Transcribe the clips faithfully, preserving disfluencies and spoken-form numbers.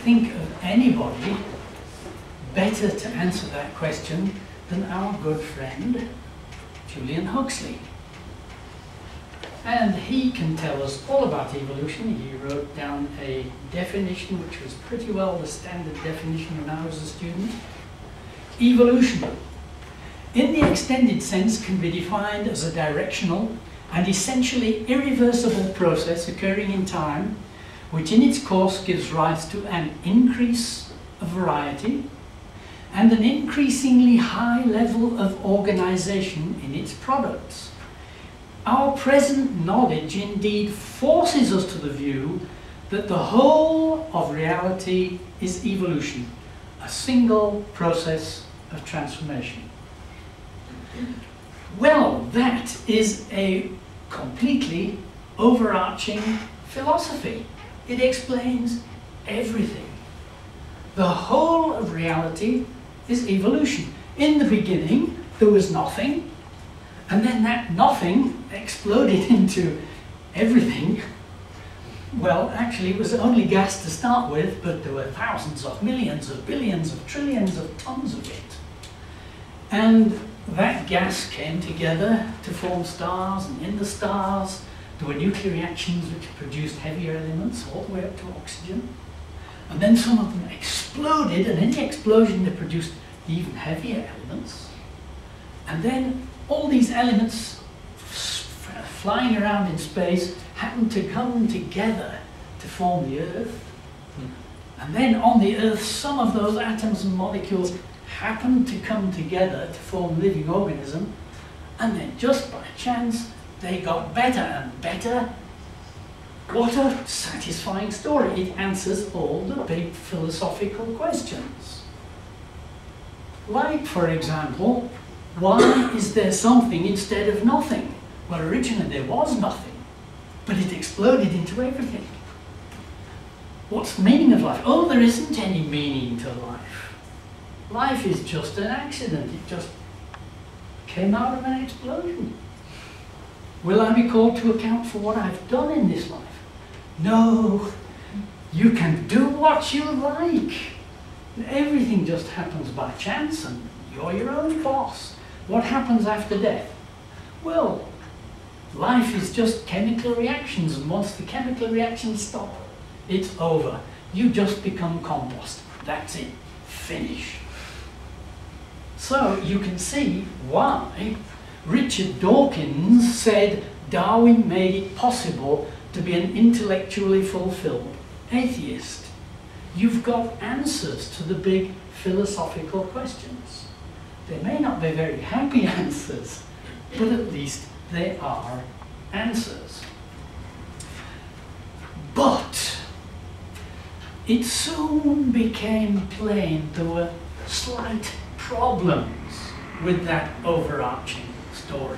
think of anybody better to answer that question than our good friend Julian Huxley. And he can tell us all about evolution. He wrote down a definition which was pretty well the standard definition when I was a student. Evolution, in the extended sense, can be defined as a directional and essentially irreversible process occurring in time, which in its course gives rise to an increase of variety and an increasingly high level of organization in its products. Our present knowledge indeed forces us to the view that the whole of reality is evolution, a single process of transformation. Well, that is a completely overarching philosophy. It explains everything. The whole of reality is evolution. In the beginning, there was nothing, and then that nothing exploded into everything. Well, actually, it was only gas to start with, but there were thousands of millions of billions of trillions of tons of it. And that gas came together to form stars, and in the stars, there were nuclear reactions which produced heavier elements all the way up to oxygen. And then some of them exploded, and in the explosion they produced even heavier elements. And then all these elements flying around in space happened to come together to form the Earth. And then on the Earth, some of those atoms and molecules happened to come together to form living organism. And then just by chance, they got better and better. What a satisfying story. It answers all the big philosophical questions. Like, for example, why is there something instead of nothing? Well, originally there was nothing, but it exploded into everything. What's the meaning of life? Oh, there isn't any meaning to life. Life is just an accident. It just came out of an explosion. Will I be called to account for what I've done in this life? No. You can do what you like. Everything just happens by chance, and you're your own boss. What happens after death? Well, life is just chemical reactions, and once the chemical reactions stop, it's over. You just become compost. That's it. Finish. So you can see why Richard Dawkins said Darwin made it possible to be an intellectually fulfilled atheist. You've got answers to the big philosophical questions. They may not be very happy answers, but at least they are answers. But it soon became plain there were slight problems with that overarching story.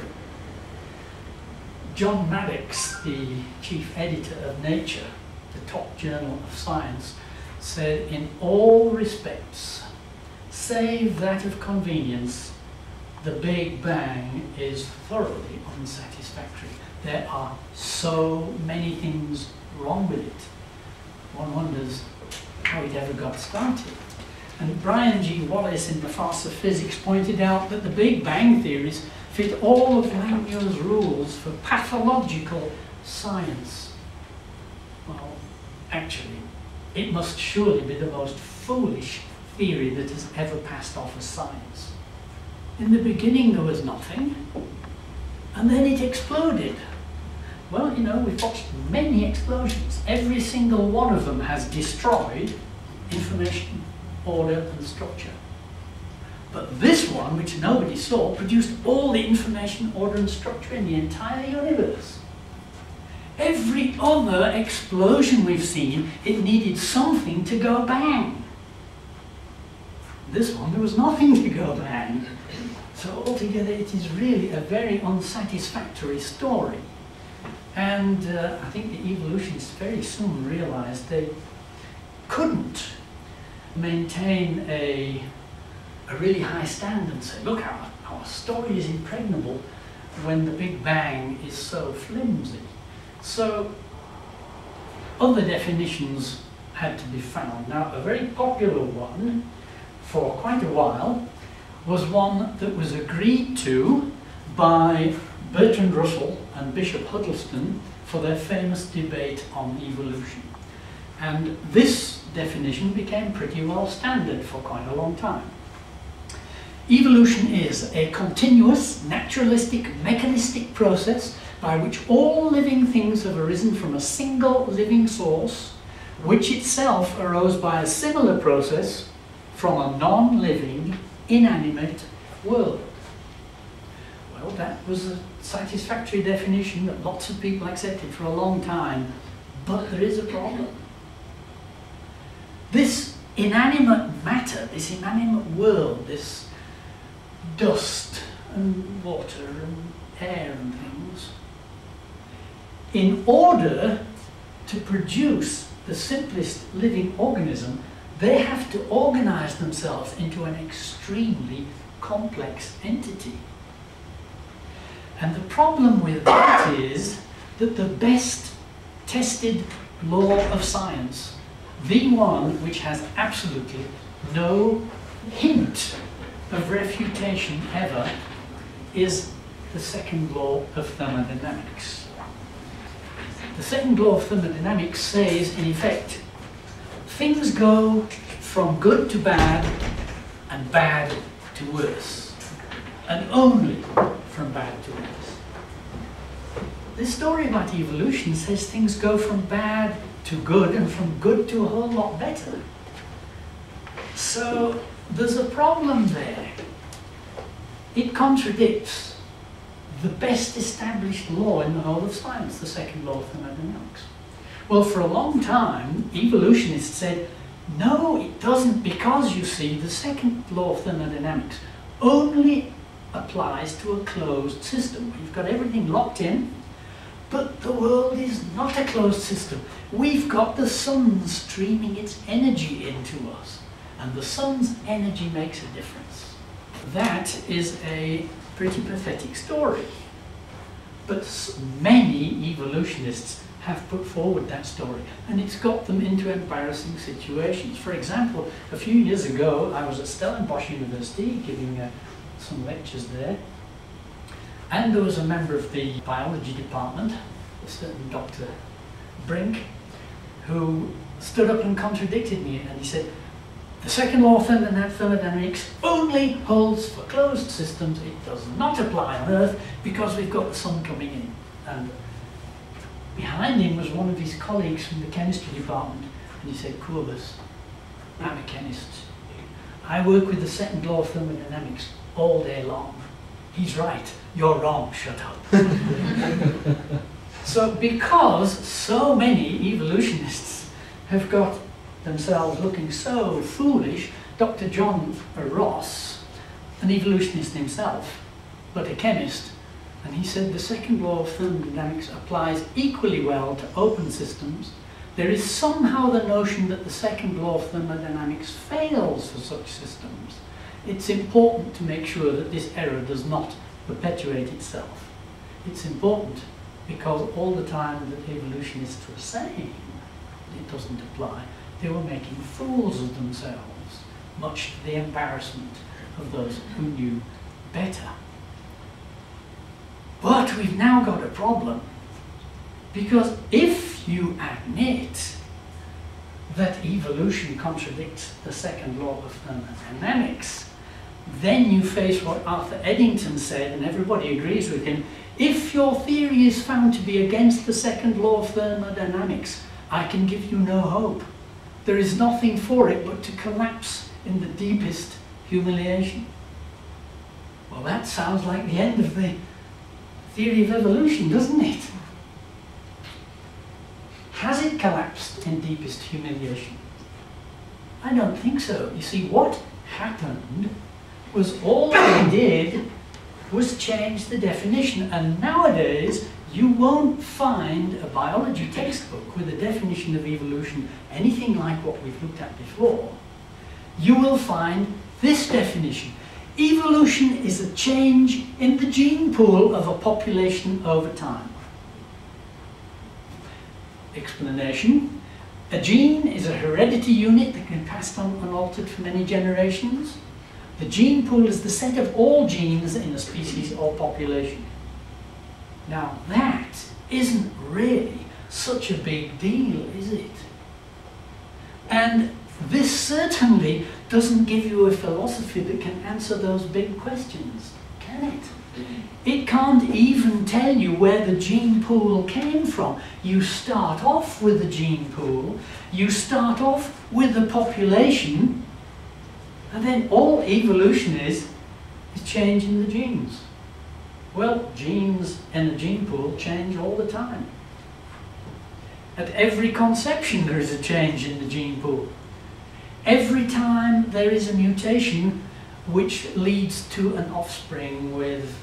John Maddox, the chief editor of Nature, the top journal of science, said in all respects, save that of convenience, the Big Bang is thoroughly unsatisfactory. There are so many things wrong with it. One wonders how it ever got started. And Brian G. Wallace in The Farce of Physics pointed out that the Big Bang theories fit all of Langmuir's rules for pathological science. Well, actually, it must surely be the most foolish theory that has ever passed off as science. In the beginning there was nothing, and then it exploded. Well, you know, we've watched many explosions. Every single one of them has destroyed information, order and structure. But this one, which nobody saw, produced all the information, order and structure in the entire universe. Every other explosion we've seen, it needed something to go bang. This one, there was nothing to go bang. So altogether, it is really a very unsatisfactory story. And uh, I think the evolutionists very soon realized they couldn't maintain a, a really high standard and say, look, our, our story is impregnable when the Big Bang is so flimsy. So other definitions had to be found. Now, a very popular one for quite a while was one that was agreed to by Bertrand Russell and Bishop Huddleston for their famous debate on evolution. And this definition became pretty well standard for quite a long time. Evolution is a continuous, naturalistic, mechanistic process by which all living things have arisen from a single living source, which itself arose by a similar process from a non-living, inanimate world. Well, that was a satisfactory definition that lots of people accepted for a long time, but there is a problem. This inanimate matter, this inanimate world, this dust and water and air and things, in order to produce the simplest living organism, they have to organize themselves into an extremely complex entity. And the problem with that is that the best tested law of science, the one which has absolutely no hint of refutation ever, is the second law of thermodynamics. The second law of thermodynamics says, in effect, things go from good to bad and bad to worse, and only from bad to worse. This story about evolution says things go from bad to good and from good to a whole lot better. So there's a problem there. It contradicts the best established law in the whole of science, the second law of thermodynamics. Well, for a long time, evolutionists said, no, it doesn't, because, you see, the second law of thermodynamics only applies to a closed system. You've got everything locked in, but the world is not a closed system. We've got the sun streaming its energy into us, and the sun's energy makes a difference. That is a pretty pathetic story, but many evolutionists have put forward that story, and it's got them into embarrassing situations. For example, a few years ago, I was at Stellenbosch University giving uh, some lectures there, and there was a member of the biology department, a certain Doctor Brink, who stood up and contradicted me, and he said, the second law of thermodynamics only holds for closed systems. It does not apply on Earth because we've got the sun coming in. And behind him was one of his colleagues from the chemistry department, and he said, Courbis, I'm a chemist. I work with the second law of thermodynamics all day long. He's right, you're wrong, shut up. So because so many evolutionists have got themselves looking so foolish, Doctor John Ross, an evolutionist himself, but a chemist, and he said the second law of thermodynamics applies equally well to open systems. There is somehow the notion that the second law of thermodynamics fails for such systems. It's important to make sure that this error does not perpetuate itself. It's important because all the time that evolutionists were saying it doesn't apply, they were making fools of themselves, much to the embarrassment of those who knew better. But we've now got a problem, because if you admit that evolution contradicts the second law of thermodynamics, then you face what Arthur Eddington said, and everybody agrees with him: if your theory is found to be against the second law of thermodynamics, I can give you no hope. There is nothing for it but to collapse in the deepest humiliation. Well, that sounds like the end of the theory of evolution, doesn't it? Has it collapsed in deepest humiliation? I don't think so. You see, what happened was all they did was change the definition, and nowadays you won't find a biology textbook with a definition of evolution anything like what we've looked at before. You will find this definition: evolution is a change in the gene pool of a population over time. Explanation: A gene is a heredity unit that can be passed on unaltered for many generations. The gene pool is the set of all genes in a species or population. Now that isn't really such a big deal, is it? And this certainly doesn't give you a philosophy that can answer those big questions, can it? It can't even tell you where the gene pool came from. You start off with the gene pool, you start off with the population, and then all evolution is, is changing the genes. Well, genes in the gene pool change all the time. At every conception there is a change in the gene pool. Every time there is a mutation which leads to an offspring with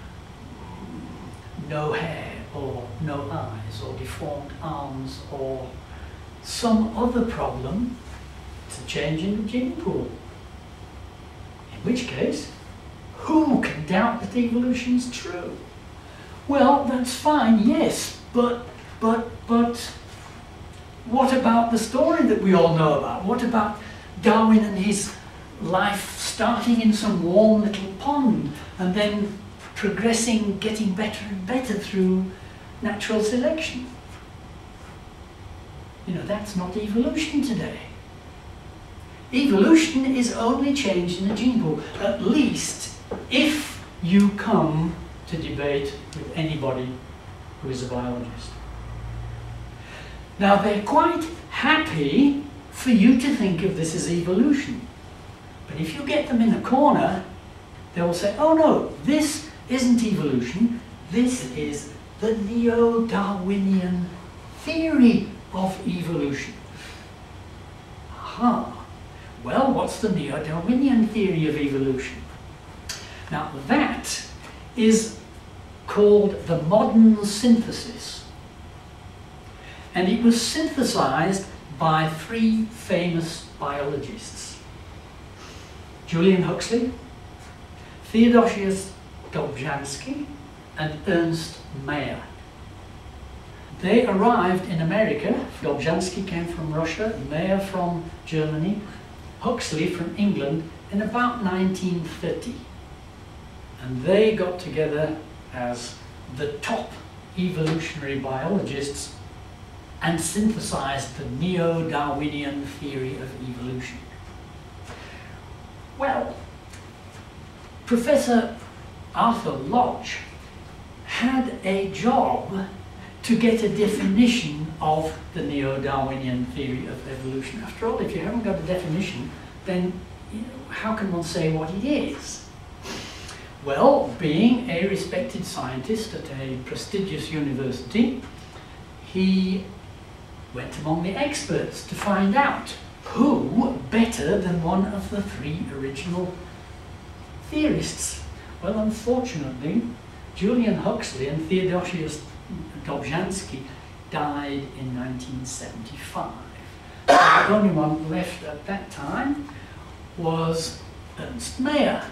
no hair or no eyes or deformed arms or some other problem, it's a change in the gene pool. In which case, who can doubt that evolution's true? Well, that's fine, yes, but, but, but, what about the story that we all know about? What about Darwin and his life starting in some warm little pond and then progressing, getting better and better through natural selection? You know, that's not evolution today. Evolution is only change in the gene pool, at least if you come to debate with anybody who is a biologist. Now, they're quite happy for you to think of this as evolution. But if you get them in a corner, they will say, oh no, this isn't evolution, this is the neo-Darwinian theory of evolution. Aha. Well, what's the neo-Darwinian theory of evolution? Now, that is called the modern synthesis. And it was synthesized by three famous biologists: Julian Huxley, Theodosius Dobzhansky, and Ernst Mayr. They arrived in America. Dobzhansky came from Russia, Mayr from Germany, Huxley from England in about nineteen thirty. And they got together as the top evolutionary biologists and synthesized the neo-Darwinian theory of evolution. Well, Professor Arthur Lodge had a job to get a definition of the neo-Darwinian theory of evolution. After all, if you haven't got a definition, then you know, how can one say what it is? Well, being a respected scientist at a prestigious university, he went among the experts to find out who better than one of the three original theorists. Well, unfortunately, Julian Huxley and Theodosius Dobzhansky died in nineteen seventy-five. The only one left at that time was Ernst Mayr,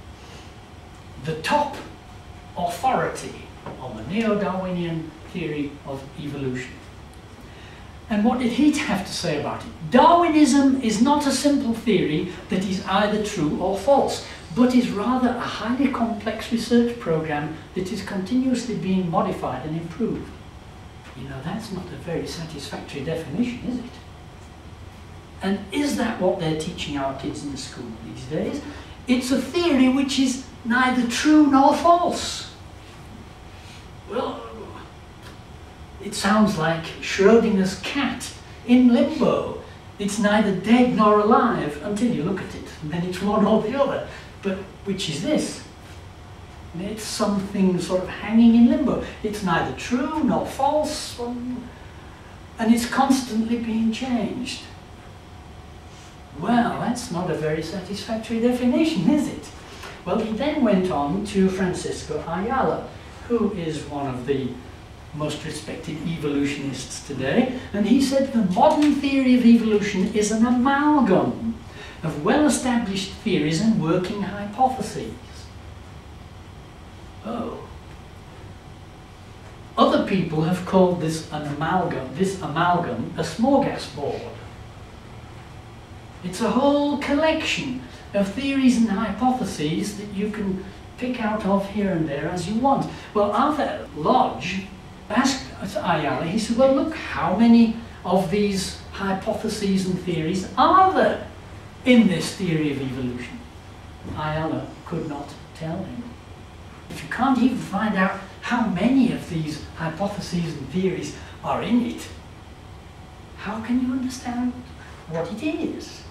the top authority on the neo-Darwinian theory of evolution. And what did he have to say about it? Darwinism is not a simple theory that is either true or false, but is rather a highly complex research program that is continuously being modified and improved. You know, that's not a very satisfactory definition, is it? And is that what they're teaching our kids in the school these days? It's a theory which is neither true nor false. Well, it sounds like Schrodinger's cat in limbo. It's neither dead nor alive until you look at it, and then it's one or the other. But which is this? It's something sort of hanging in limbo. It's neither true nor false, and it's constantly being changed. Well, that's not a very satisfactory definition, is it? Well, he then went on to Francisco Ayala, who is one of the most respected evolutionists today, and he said the modern theory of evolution is an amalgam of well-established theories and working hypotheses. Oh. Other people have called this an amalgam, this amalgam a smorgasbord. It's a whole collection of theories and hypotheses that you can pick out of here and there as you want. Well, Arthur Lodge asked Ayala, he said, well, look, how many of these hypotheses and theories are there in this theory of evolution? Ayala could not tell him. If you can't even find out how many of these hypotheses and theories are in it, how can you understand what it is?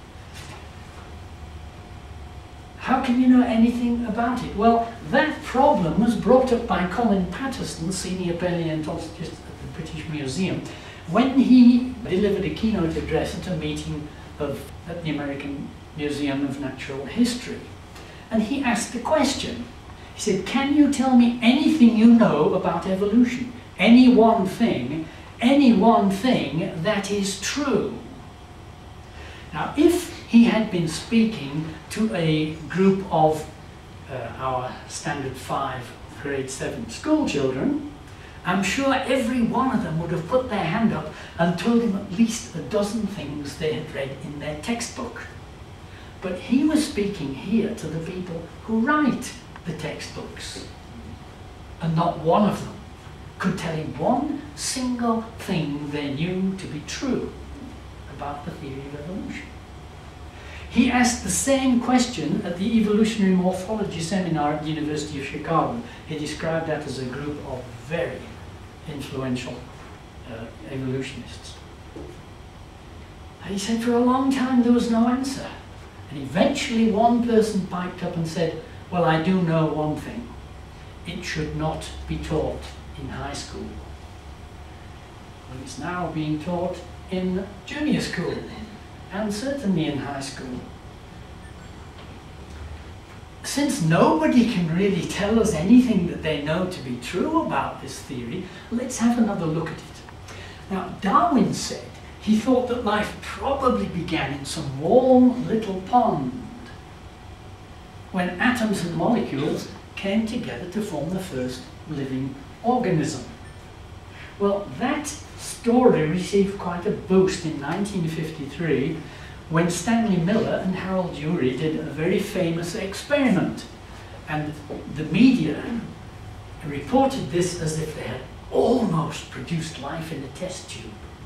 How can you know anything about it? Well, that problem was brought up by Colin Patterson, senior paleontologist at the British Museum, when he delivered a keynote address at a meeting of, at the American Museum of Natural History. And he asked the question. He said, can you tell me anything you know about evolution? Any one thing, any one thing that is true? Now, if he had been speaking to a group of uh, our standard five, grade seven school children, I'm sure every one of them would have put their hand up and told him at least a dozen things they had read in their textbook. But he was speaking here to the people who write the textbooks, and not one of them could tell him one single thing they knew to be true about the theory of evolution. He asked the same question at the evolutionary morphology seminar at the University of Chicago. He described that as a group of very influential uh, evolutionists. And he said for a long time there was no answer. And eventually one person piped up and said, well, I do know one thing. It should not be taught in high school. Well, it's now being taught in junior school, and certainly in high school. Since nobody can really tell us anything that they know to be true about this theory, let's have another look at it. Now, Darwin said he thought that life probably began in some warm little pond, when atoms and molecules came together to form the first living organism. Well, that story received quite a boost in nineteen fifty-three when Stanley Miller and Harold Urey did a very famous experiment. And the media reported this as if they had almost produced life in a test tube.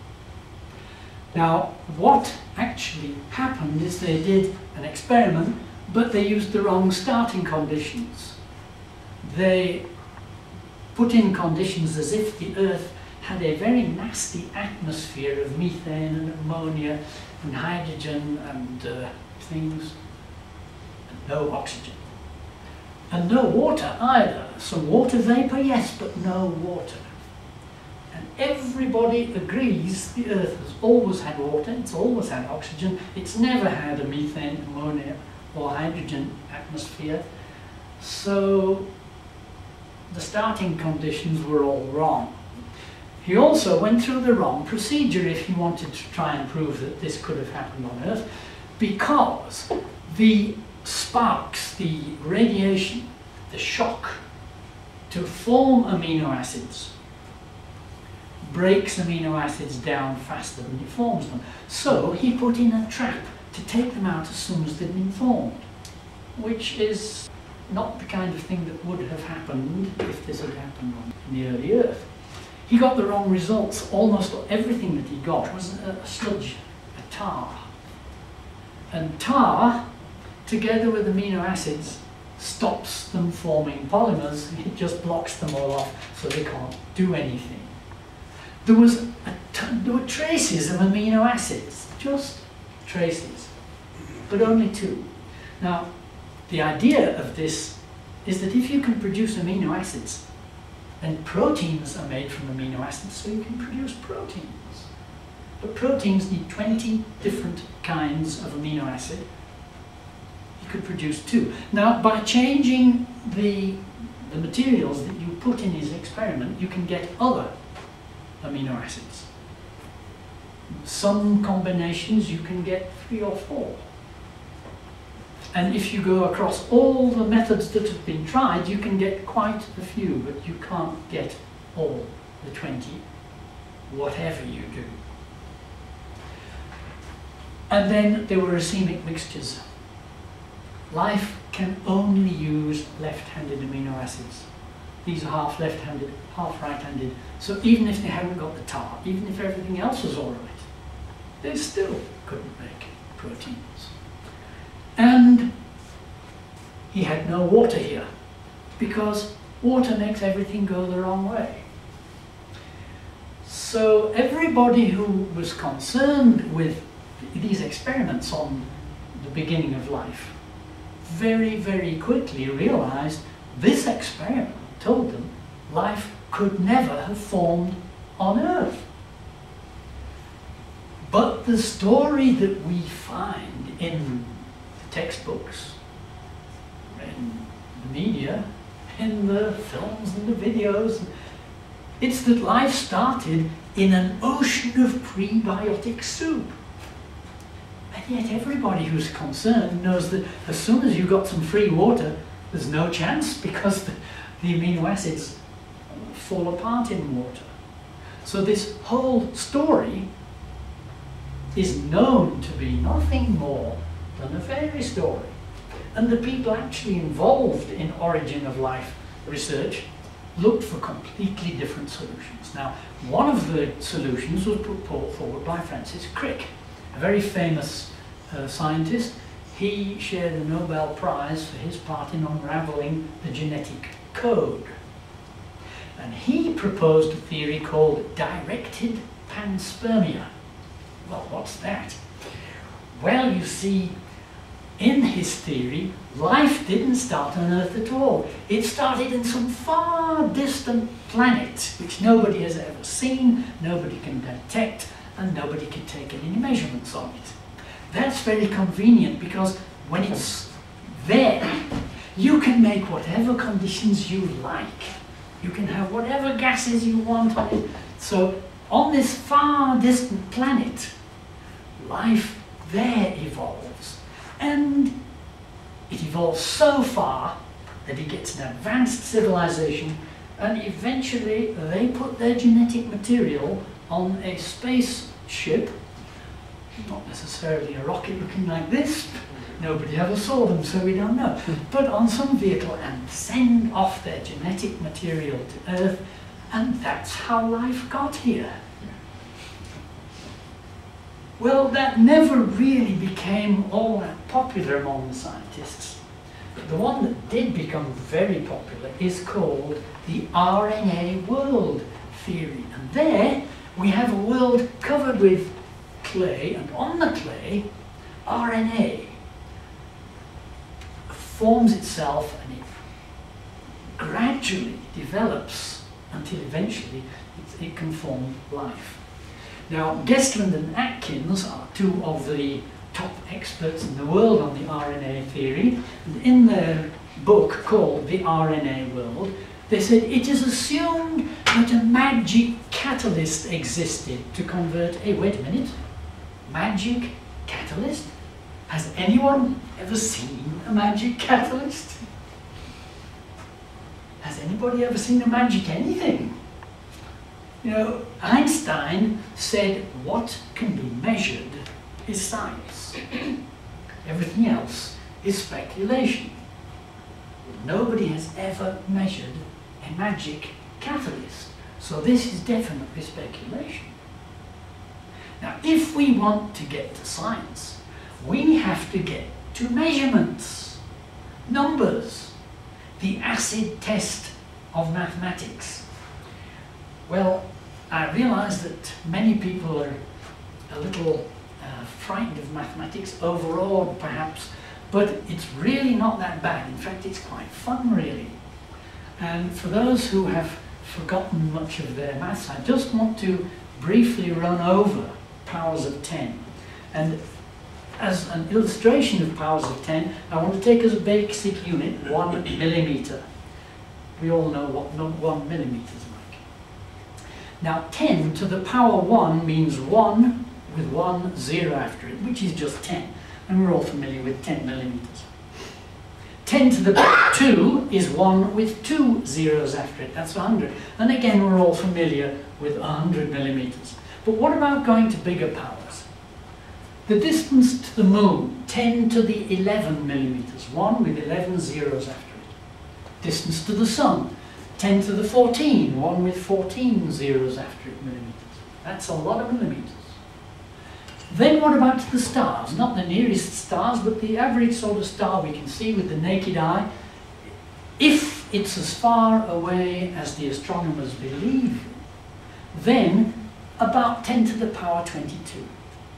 Now, what actually happened is they did an experiment, but they used the wrong starting conditions. They put in conditions as if the Earth had a very nasty atmosphere of methane and ammonia and hydrogen and uh, things, and no oxygen. And no water either. Some water vapor, yes, but no water. And everybody agrees the Earth has always had water, it's always had oxygen, it's never had a methane, ammonia or hydrogen atmosphere. So the starting conditions were all wrong. He also went through the wrong procedure if he wanted to try and prove that this could have happened on Earth, because the sparks, the radiation, the shock to form amino acids breaks amino acids down faster than it forms them. So he put in a trap to take them out as soon as they'd been formed, which is not the kind of thing that would have happened if this had happened on the early Earth. He got the wrong results. Almost everything that he got was a sludge, a tar. And tar, together with amino acids, stops them forming polymers. It just blocks them all off so they can't do anything. There, was a t there were traces of amino acids, just traces, but only two. Now, the idea of this is that if you can produce amino acids, then proteins are made from amino acids, so you can produce proteins. But proteins need twenty different kinds of amino acid. You could produce two. Now, by changing the, the materials that you put in his experiment, you can get other amino acids. Some combinations you can get three or four. And if you go across all the methods that have been tried, you can get quite a few, but you can't get all the twenty, whatever you do. And then there were racemic mixtures. Life can only use left-handed amino acids. These are half left-handed, half right-handed. So even if they hadn't got the tar, even if everything else was all right, they still couldn't make proteins. And he had no water here, because water makes everything go the wrong way. So everybody who was concerned with these experiments on the beginning of life very, very quickly realized this experiment told them life could never have formed on Earth. But the story that we find in the textbooks, in the media, in the films and the videos, it's that life started in an ocean of prebiotic soup. And yet everybody who's concerned knows that as soon as you've got some free water, there's no chance, because the, the amino acids fall apart in water. So this whole story is known to be nothing more than a fairy story. And the people actually involved in origin of life research looked for completely different solutions. Now, one of the solutions was put forward by Francis Crick, a very famous uh, scientist. He shared a Nobel Prize for his part in unraveling the genetic code. And he proposed a theory called directed panspermia. Well, what's that? Well, you see, in his theory, life didn't start on Earth at all. It started in some far distant planet, which nobody has ever seen, nobody can detect, and nobody can take any measurements on it. That's very convenient, because when it's there, you can make whatever conditions you like. You can have whatever gases you want on it. So on this far distant planet, life there evolves. And it evolves so far that it gets an advanced civilization, and eventually they put their genetic material on a spaceship, not necessarily a rocket looking like this, nobody ever saw them, so we don't know, but on some vehicle, and send off their genetic material to Earth, and that's how life got here. Well, that never really became all that popular among the scientists. But the one that did become very popular is called the R N A world theory. And there we have a world covered with clay, and on the clay, R N A forms itself, and it gradually develops until eventually it, it can form life. Now, Gestland and Atkins are two of the top experts in the world on the R N A theory, and in their book called The R N A World, they said it is assumed that a magic catalyst existed to convert... Hey, wait a minute. Magic catalyst? Has anyone ever seen a magic catalyst? Has anybody ever seen a magic anything? You know, Einstein said what can be measured is science. Everything else is speculation. Nobody has ever measured a magic catalyst. So this is definitely speculation. Now, if we want to get to science, we have to get to measurements, numbers, the acid test of mathematics. Well, I realise that many people are a little uh, frightened of mathematics, overawed perhaps, but it's really not that bad. In fact, it's quite fun, really. And for those who have forgotten much of their maths, I just want to briefly run over powers of ten. And as an illustration of powers of ten, I want to take as a basic unit one millimetre. We all know what one millimetre is like. Now, ten to the power one means one with one zero after it, which is just ten. And we're all familiar with ten millimetres. ten to the power two is one with two zeros after it. That's one hundred. And again, we're all familiar with one hundred millimeters. But what about going to bigger powers? The distance to the moon, ten to the eleven millimeters, one with eleven zeros after it. Distance to the sun, ten to the fourteen, one with fourteen zeros after it millimeters. That's a lot of millimeters. Then what about the stars? Not the nearest stars, but the average sort of star we can see with the naked eye. If it's as far away as the astronomers believe, then about ten to the power twenty-two.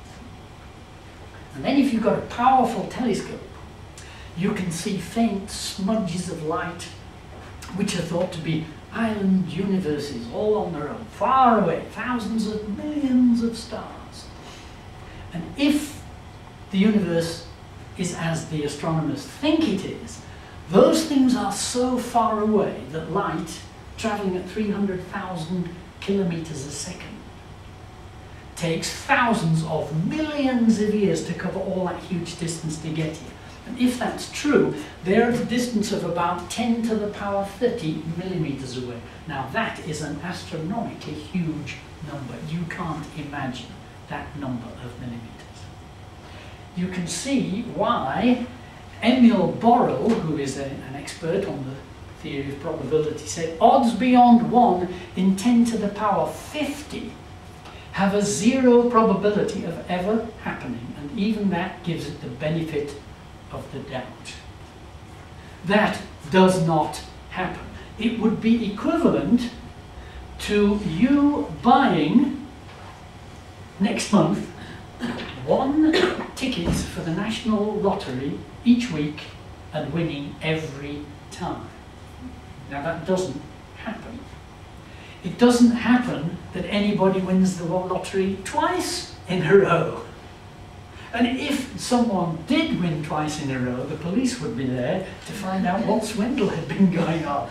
And then if you've got a powerful telescope, you can see faint smudges of light, which are thought to be island universes all on their own, far away, thousands of millions of stars. And if the universe is as the astronomers think it is, those things are so far away that light, travelling at three hundred thousand kilometres a second, takes thousands of millions of years to cover all that huge distance to get here. And if that's true, they're at a distance of about ten to the power thirty millimetres away. Now that is an astronomically huge number. You can't imagine that number of millimetres. You can see why Emil Borel, who is a, an expert on the theory of probability, said odds beyond one in ten to the power fifty have a zero probability of ever happening, and even that gives it the benefit of the doubt. That does not happen. It would be equivalent to you buying next month one ticket for the national lottery each week and winning every time. Now that doesn't happen. It doesn't happen that anybody wins the lottery twice in a row. And if someone did win twice in a row, the police would be there to find out what swindle had been going on.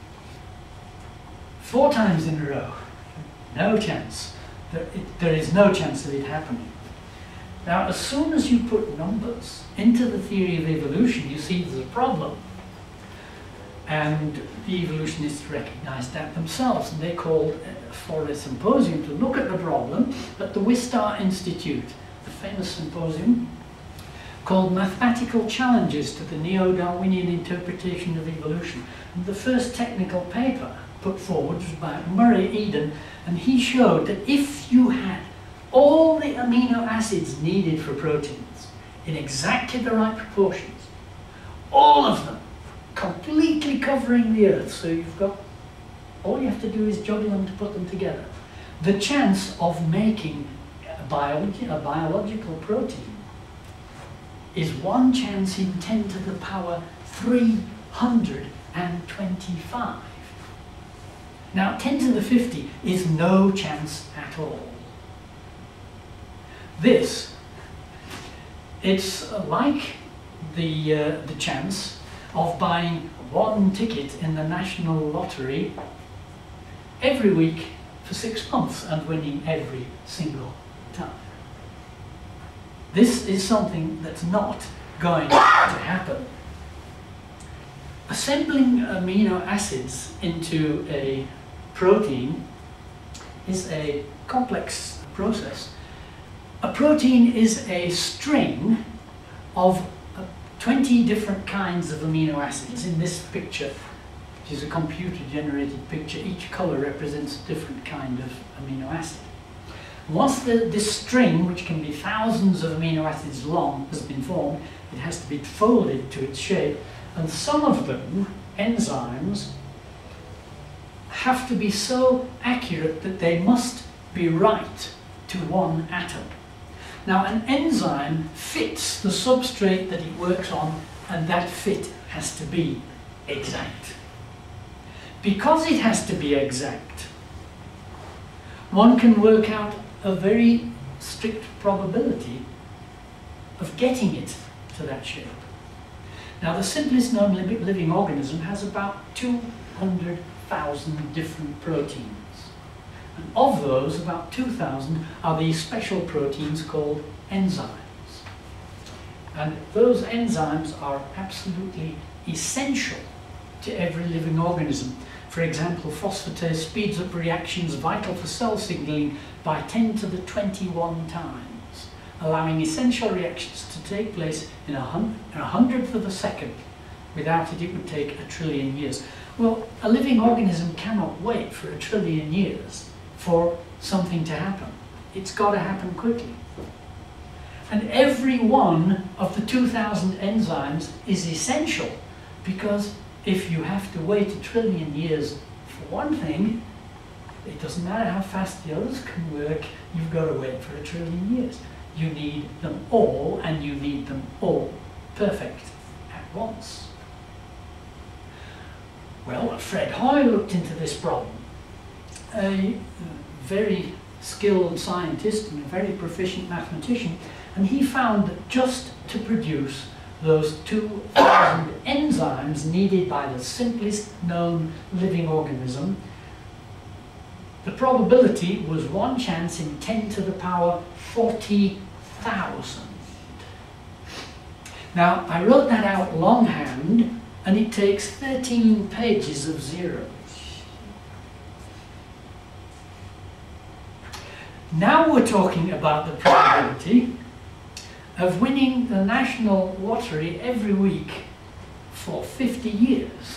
Four times in a row, no chance. There, it, there is no chance of it happening. Now, as soon as you put numbers into the theory of evolution, you see there's a problem. And the evolutionists recognized that themselves, and they called for a symposium to look at the problem at the Wistar Institute, the famous symposium called Mathematical Challenges to the Neo-Darwinian Interpretation of Evolution. And the first technical paper put forward was by Murray Eden, and he showed that if you had all the amino acids needed for proteins in exactly the right proportions, all of them completely covering the Earth, so you've got, all you have to do is juggle them to put them together, the chance of making a, biology, a biological protein is one chance in ten to the power three hundred twenty-five. Now ten to the fifty is no chance at all. This, it's like the, uh, the chance of buying one ticket in the national lottery every week for six months and winning every single time. This is something that's not going to happen. Assembling amino acids into a protein is a complex process. A protein is a string of twenty different kinds of amino acids. In this picture, which is a computer-generated picture, each colour represents a different kind of amino acid. Once the, this string, which can be thousands of amino acids long, has been formed, it has to be folded to its shape, and some of them, enzymes, have to be so accurate that they must be right to one atom. Now, an enzyme fits the substrate that it works on, and that fit has to be exact. Because it has to be exact, one can work out a very strict probability of getting it to that shape. Now, the simplest known living organism has about two hundred thousand different proteins. And of those, about two thousand are these special proteins called enzymes. And those enzymes are absolutely essential to every living organism. For example, phosphatase speeds up reactions vital for cell signaling by ten to the twenty-one times, allowing essential reactions to take place in a, hun in a hundredth of a second. Without it, it would take a trillion years. Well, a living organism cannot wait for a trillion years for something to happen. It's got to happen quickly. And every one of the two thousand enzymes is essential, because if you have to wait a trillion years for one thing, it doesn't matter how fast the others can work, you've got to wait for a trillion years. You need them all, and you need them all perfect at once. Well, Fred Hoyle looked into this problem. A very skilled scientist and a very proficient mathematician, and he found that just to produce those two thousand enzymes needed by the simplest known living organism, the probability was one chance in ten to the power forty thousand. Now, I wrote that out longhand, and it takes thirteen pages of zeros. Now we're talking about the probability of winning the national lottery every week for fifty years.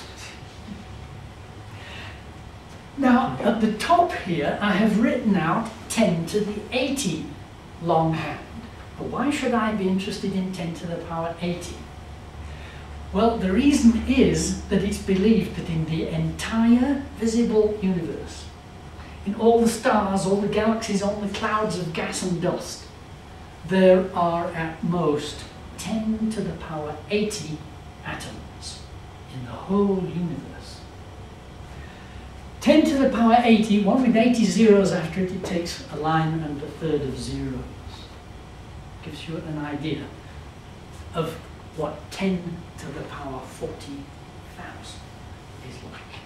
Now, at the top here, I have written out ten to the eighty longhand. But why should I be interested in ten to the power eighty? Well, the reason is that it's believed that in the entire visible universe, in all the stars, all the galaxies, all the clouds of gas and dust, there are at most ten to the power eighty atoms in the whole universe. ten to the power eighty, one with eighty zeros after it, it takes a line and a third of zeros. Gives you an idea of what ten to the power forty thousand is like.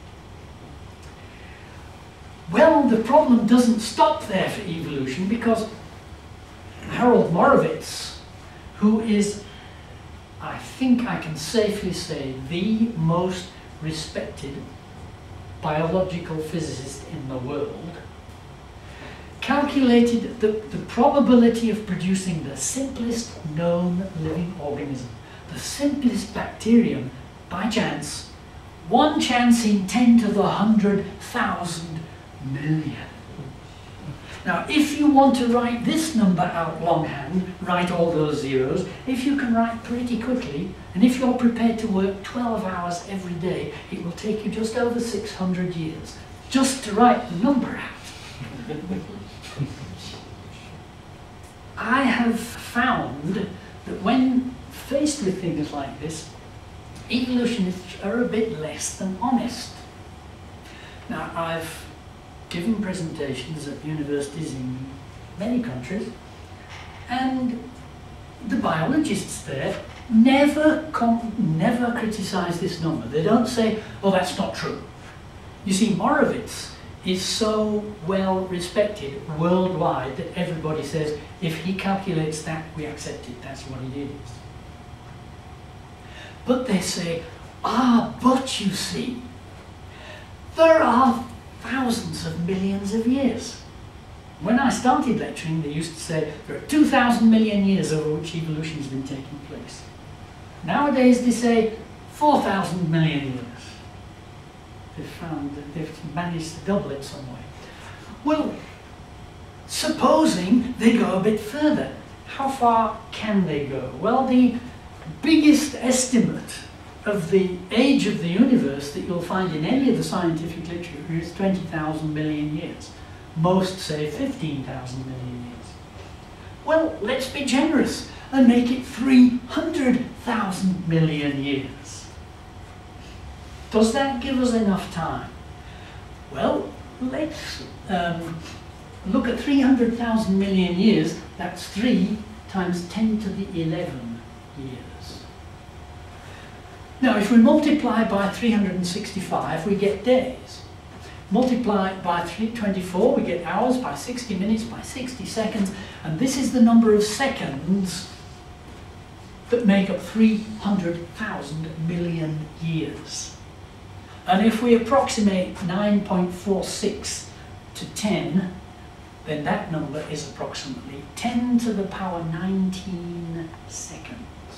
Well, the problem doesn't stop there for evolution, because Harold Moravitz, who is, I think I can safely say, the most respected biological physicist in the world, calculated the, the probability of producing the simplest known living organism, the simplest bacterium, by chance, one chance in ten to the hundred thousand million. Now, if you want to write this number out longhand, write all those zeros. If you can write pretty quickly, and if you're prepared to work twelve hours every day, it will take you just over six hundred years just to write the number out. I have found that when faced with things like this, evolutionists are a bit less than honest. Now, I've given presentations at universities in many countries, and the biologists there never never criticize this number. They don't say, oh, that's not true. You see, Moravitz is so well respected worldwide that everybody says, if he calculates that, we accept it, that's what it is. But they say, ah, but you see, there are thousands of millions of years. When I started lecturing, they used to say there are two thousand million years over which evolution has been taking place. Nowadays they say four thousand million years. They've found that they've managed to double it some way. Well, supposing they go a bit further, how far can they go? Well, the biggest estimate of the age of the universe that you'll find in any of the scientific literature is twenty thousand million years. Most say fifteen thousand million years. Well, let's be generous and make it three hundred thousand million years. Does that give us enough time? Well, let's um, look at three hundred thousand million years. That's three times ten to the eleven years. Now, if we multiply by three hundred sixty-five, we get days. Multiply by three hundred twenty-four, we get hours, by sixty minutes, by sixty seconds, and this is the number of seconds that make up three hundred thousand million years. And if we approximate nine point four six to ten, then that number is approximately ten to the power nineteen seconds.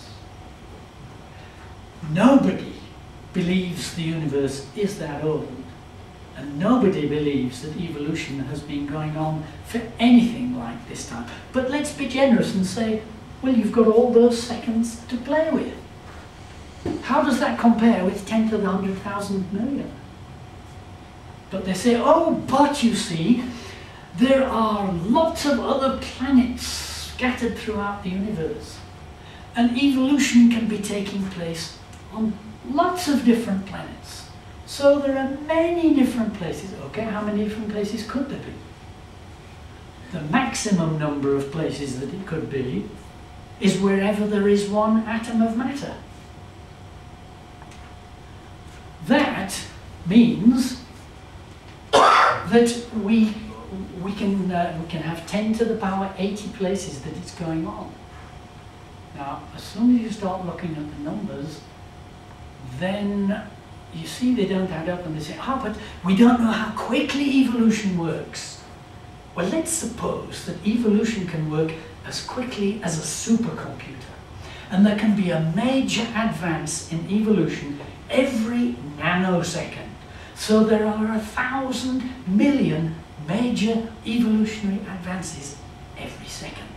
Nobody believes the universe is that old, and nobody believes that evolution has been going on for anything like this time. But let's be generous and say, well, you've got all those seconds to play with. How does that compare with ten to the one hundred thousand million? But they say, oh, but you see, there are lots of other planets scattered throughout the universe, and evolution can be taking place on lots of different planets. So there are many different places. Okay, how many different places could there be? The maximum number of places that it could be is wherever there is one atom of matter. That means that we we can uh, we can have ten to the power eighty places that it's going on. Now, as soon as you start looking at the numbers, then you see they don't add up, and they say, oh, but we don't know how quickly evolution works. Well, let's suppose that evolution can work as quickly as a supercomputer, and there can be a major advance in evolution every nanosecond. So there are a thousand million major evolutionary advances every second.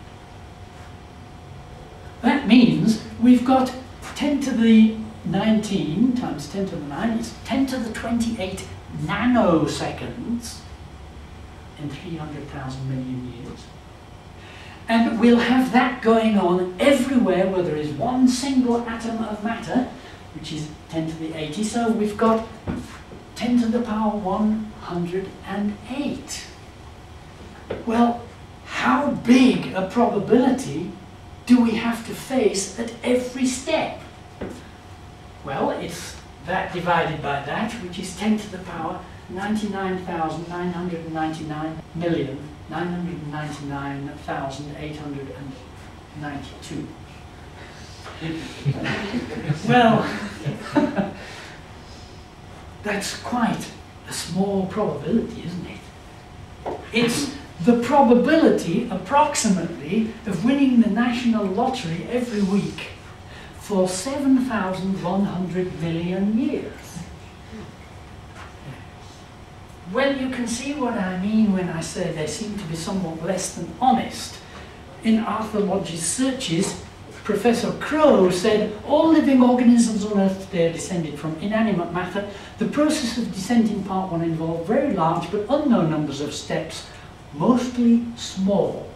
That means we've got ten to the nineteen times ten to the nine is ten to the twenty-eight nanoseconds in three hundred thousand million years. And we'll have that going on everywhere where there is one single atom of matter, which is ten to the eighty. So we've got ten to the power one hundred eight. Well, how big a probability do we have to face at every step? Well, it's that divided by that, which is ten to the power ninety-nine thousand nine hundred ninety-nine million nine hundred ninety-nine thousand eight hundred ninety-two. Well, that's quite a small probability, isn't it? It's the probability, approximately, of winning the national lottery every week for seven thousand one hundred million years. Well, you can see what I mean when I say they seem to be somewhat less than honest. In Arthur Lodge's searches, Professor Crow said, all living organisms on Earth today are descended from inanimate matter. The process of descent in part one involved very large but unknown numbers of steps, mostly small.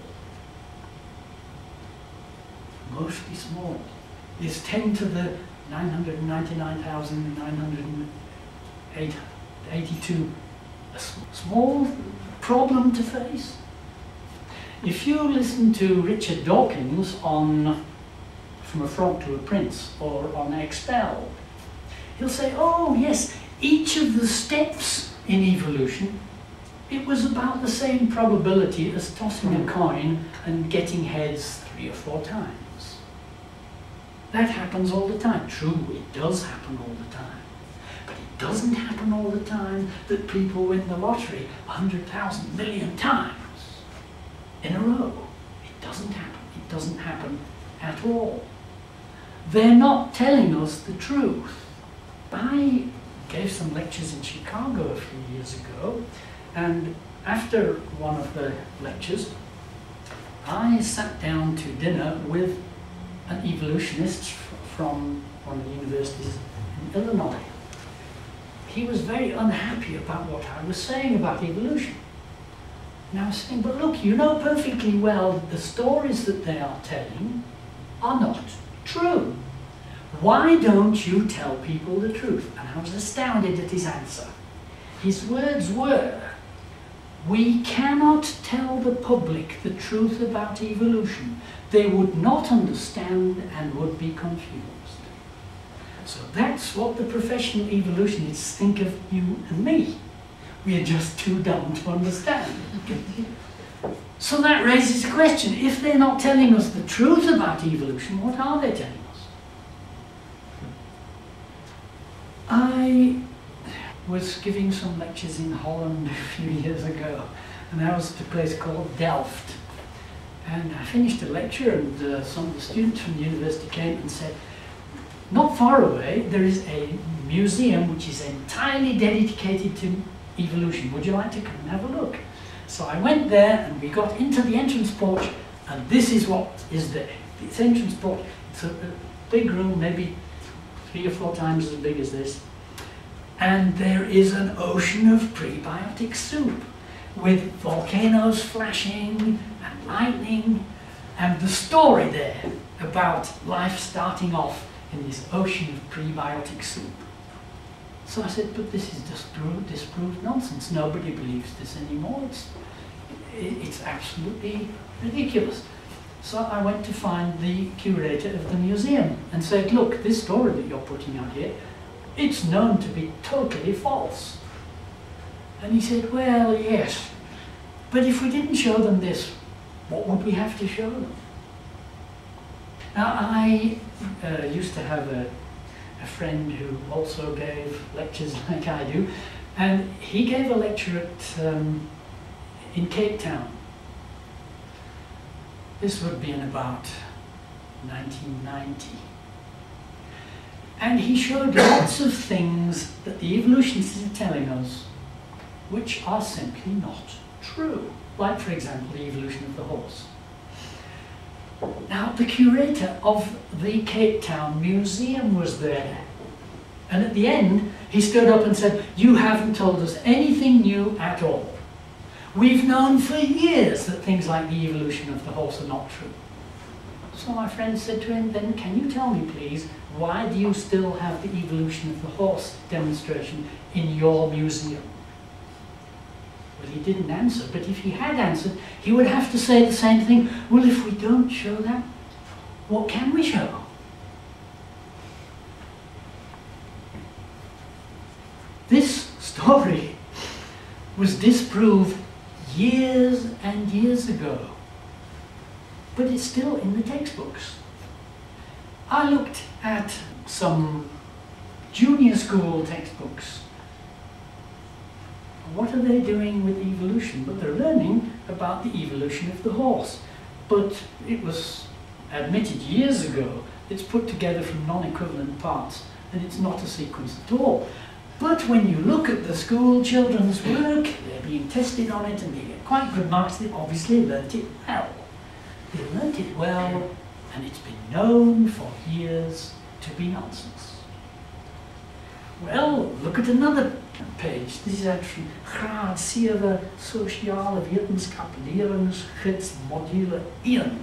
Mostly small is ten to the nine hundred ninety-nine thousand nine hundred eighty-two. A small problem to face. If you listen to Richard Dawkins on From a Frog to a Prince or on Expel, he'll say, oh yes, each of the steps in evolution, it was about the same probability as tossing a coin and getting heads three or four times. That happens all the time. True, it does happen all the time. But it doesn't happen all the time that people win the lottery a hundred thousand million times in a row. It doesn't happen. It doesn't happen at all. They're not telling us the truth. I gave some lectures in Chicago a few years ago, and after one of the lectures, I sat down to dinner with an evolutionist from one of the universities in Illinois. He was very unhappy about what I was saying about evolution. And I was saying, but look, you know perfectly well that the stories that they are telling are not true. Why don't you tell people the truth? And I was astounded at his answer. His words were, we cannot tell the public the truth about evolution. They would not understand and would be confused. So that's what the professional evolutionists think of you and me. We are just too dumb to understand. So that raises a question. If they're not telling us the truth about evolution, what are they telling us? was giving some lectures in Holland a few years ago, and I was at a place called Delft. And I finished a lecture, and uh, some of the students from the university came and said, not far away there is a museum which is entirely dedicated to evolution. Would you like to come and have a look? So I went there, and we got into the entrance porch, and this is what is there. This entrance porch, it's a, a big room, maybe three or four times as big as this. And there is an ocean of prebiotic soup with volcanoes flashing and lightning, and the story there about life starting off in this ocean of prebiotic soup. So I said, but this is disproved, disproved nonsense. Nobody believes this anymore. It's, it's absolutely ridiculous. So I went to find the curator of the museum and said, look, this story that you're putting out here, it's known to be totally false. And he said, well, yes, but if we didn't show them this, what would we have to show them? Now, I uh, used to have a, a friend who also gave lectures like I do, and he gave a lecture at, um, in Cape Town. This would be in about nineteen ninety. And he showed lots of things that the evolutionists are telling us which are simply not true. Like, for example, the evolution of the horse. Now, the curator of the Cape Town Museum was there. And at the end, he stood up and said, you haven't told us anything new at all. We've known for years that things like the evolution of the horse are not true. So my friend said to him, then can you tell me please, why do you still have the evolution of the horse demonstration in your museum? Well, he didn't answer, but if he had answered, he would have to say the same thing. Well, if we don't show that, what can we show? This story was disproved years and years ago, but it's still in the textbooks. I looked at some junior school textbooks. What are they doing with evolution? But they're learning about the evolution of the horse. But it was admitted years ago, it's put together from non-equivalent parts, and it's not a sequence at all. But when you look at the school children's work, they're being tested on it and they get quite good marks. They obviously learnt it well. They learnt it well, and it's been known for years to be nonsense. Well, look at another page. This is out from Graad zeven Sociale Wetenschap Leringsgids Module one.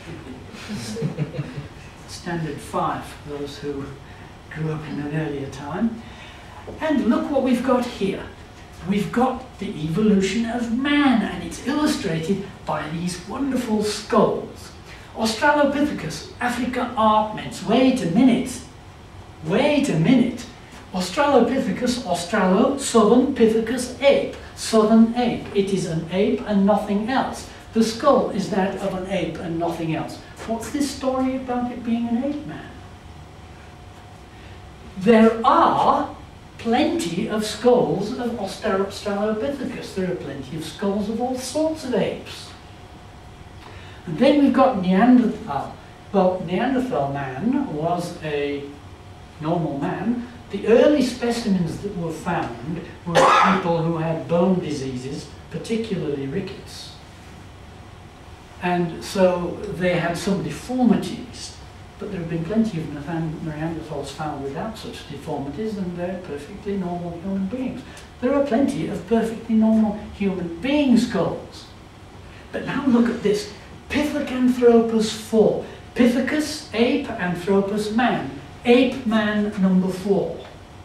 Standard five, for those who grew up in an earlier time. And look what we've got here. We've got the evolution of man, and it's illustrated by these wonderful skulls. Australopithecus, Africa Aardmens. Wait a minute. Wait a minute. Australopithecus, Australo, southern Pithecus ape. Southern ape. It is an ape and nothing else. The skull is that of an ape and nothing else. What's this story about it being an ape man? There are plenty of skulls of Australopithecus. There are plenty of skulls of all sorts of apes. And then we've got Neanderthal. Well, Neanderthal man was a normal man. The early specimens that were found were people who had bone diseases, particularly rickets. And so they had some deformities, but there have been plenty of Neanderthals found without such deformities, and they're perfectly normal human beings. There are plenty of perfectly normal human being skulls. But now look at this. Pithecanthropus four. Pithecus, ape, Anthropus, man. Ape man number four.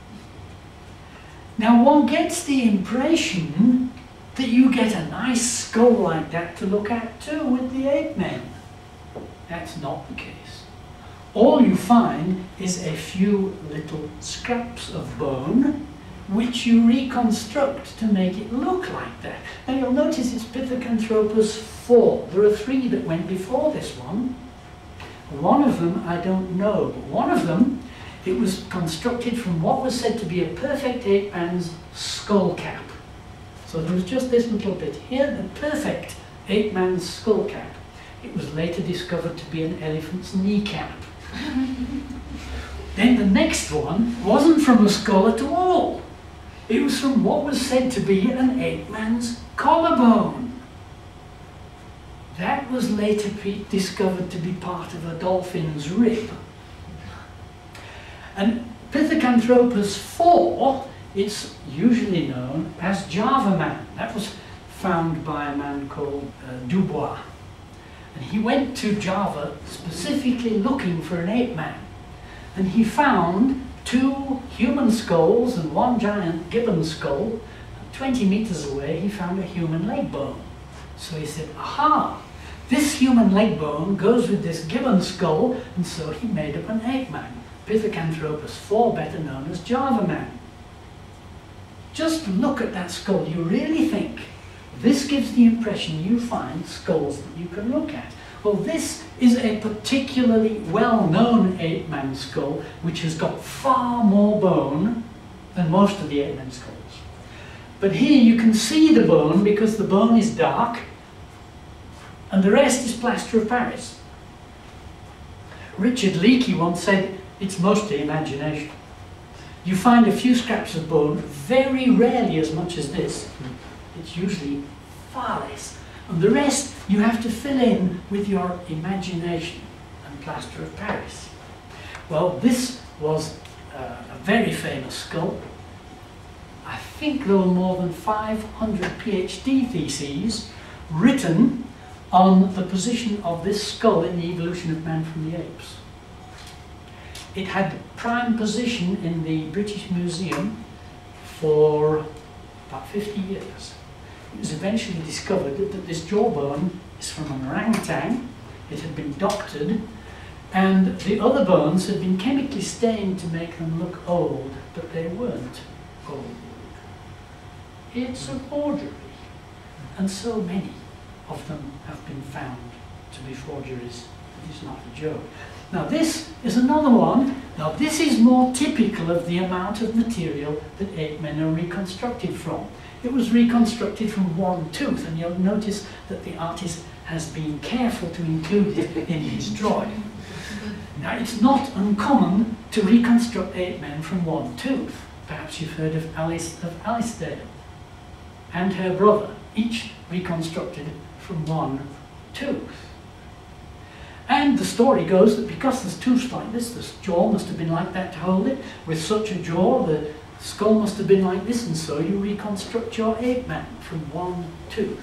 Now one gets the impression that you get a nice skull like that to look at too with the ape men. That's not the case. All you find is a few little scraps of bone which you reconstruct to make it look like that. Now you'll notice it's Pithecanthropus four. There are three that went before this one. One of them I don't know, but one of them It was constructed from what was said to be a perfect ape man's skull cap. So there was just this little bit here, the perfect ape man's skull cap. It was later discovered to be an elephant's kneecap. Then the next one wasn't from a skull at all. It was from what was said to be an ape man's collarbone. That was later discovered to be part of a dolphin's rib. And Pithecanthropus four, it's usually known as Java Man. That was found by a man called uh, Dubois. And he went to Java specifically looking for an ape man. And he found two human skulls and one giant gibbon skull. twenty meters away, he found a human leg bone. So he said, aha, this human leg bone goes with this gibbon skull, and so he made up an ape man, Pithecanthropus four, better known as Java Man. Just look at that skull, you really think this gives the impression you find skulls that you can look at. Well, this is a particularly well-known ape man skull, which has got far more bone than most of the ape man skulls. But here you can see the bone because the bone is dark, and the rest is plaster of Paris. Richard Leakey once said, it's mostly imagination. You find a few scraps of bone, very rarely as much as this. It's usually far less. And the rest you have to fill in with your imagination and plaster of Paris. Well, this was uh, a very famous skull. I think there were more than five hundred PhD theses written on the position of this skull in the evolution of man from the apes. It had prime position in the British Museum for about fifty years. It was eventually discovered that this jawbone is from an orangutan. It had been doctored, and the other bones had been chemically stained to make them look old, but they weren't old. It's a forgery, and so many of them have been found to be forgeries. It's not a joke. Now this is another one. Now this is more typical of the amount of material that ape men are reconstructed from. It was reconstructed from one tooth, and you'll notice that the artist has been careful to include it in his drawing. Now it's not uncommon to reconstruct ape men from one tooth. Perhaps you've heard of Alice of Alisdale and her brother, each reconstructed from one tooth. And the story goes that because there's tooth like this, the jaw must have been like that to hold it. With such a jaw, the skull must have been like this, and so you reconstruct your ape man from one tooth.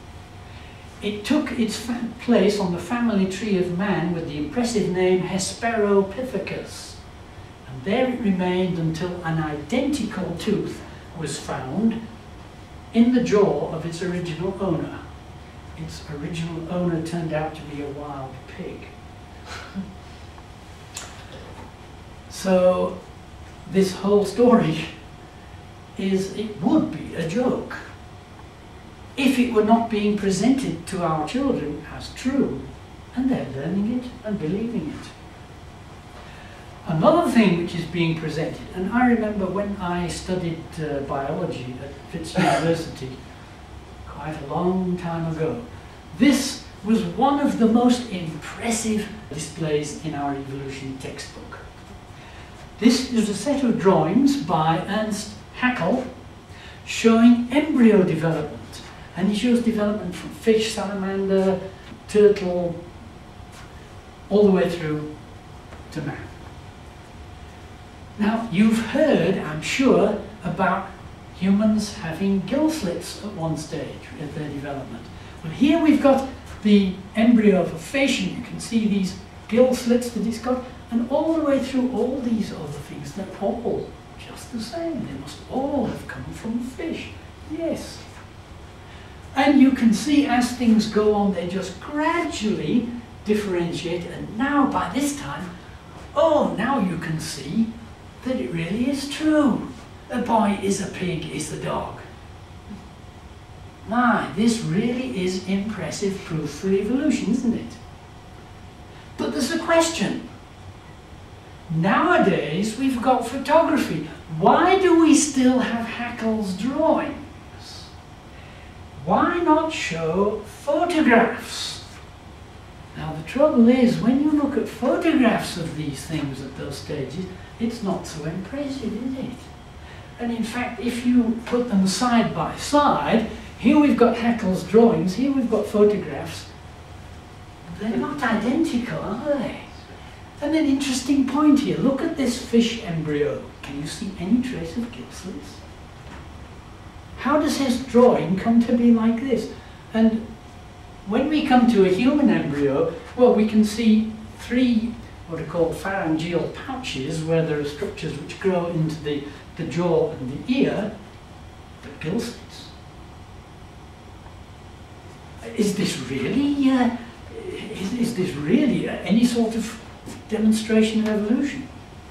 It took its place on the family tree of man with the impressive name Hesperopithecus. And there it remained until an identical tooth was found in the jaw of its original owner. Its original owner turned out to be a wild pig. So this whole story is, it would be a joke if it were not being presented to our children as true, and they're learning it and believing it. Another thing which is being presented, and I remember when I studied uh, biology at Wits University quite a long time ago, this was one of the most impressive displays in our evolution textbook. This is a set of drawings by Ernst Haeckel showing embryo development, and he shows development from fish, salamander, turtle, all the way through to man. Now, you've heard, I'm sure, about humans having gill slits at one stage of their development. Well, here we've got the embryo of a fish, and you can see these gill slits that it's got, and all the way through all these other things, they're all just the same. They must all have come from fish. Yes. And you can see as things go on, they just gradually differentiate, and now by this time, oh, now you can see that it really is true. A boy is a pig is the dog. My, this really is impressive proof for evolution, isn't it? But there's a question. Nowadays, we've got photography. Why do we still have Haeckel's drawings? Why not show photographs? Now, the trouble is, when you look at photographs of these things at those stages, it's not so impressive, is it? And in fact, if you put them side by side, here we've got Haeckel's drawings, here we've got photographs. They're not identical, are they? And an interesting point here, look at this fish embryo. Can you see any trace of gill slits? How does his drawing come to be like this? And when we come to a human embryo, well, we can see three what are called pharyngeal pouches, where there are structures which grow into the, the jaw and the ear, but gill slits. Is this really, uh, is, is this really any sort of demonstration of evolution?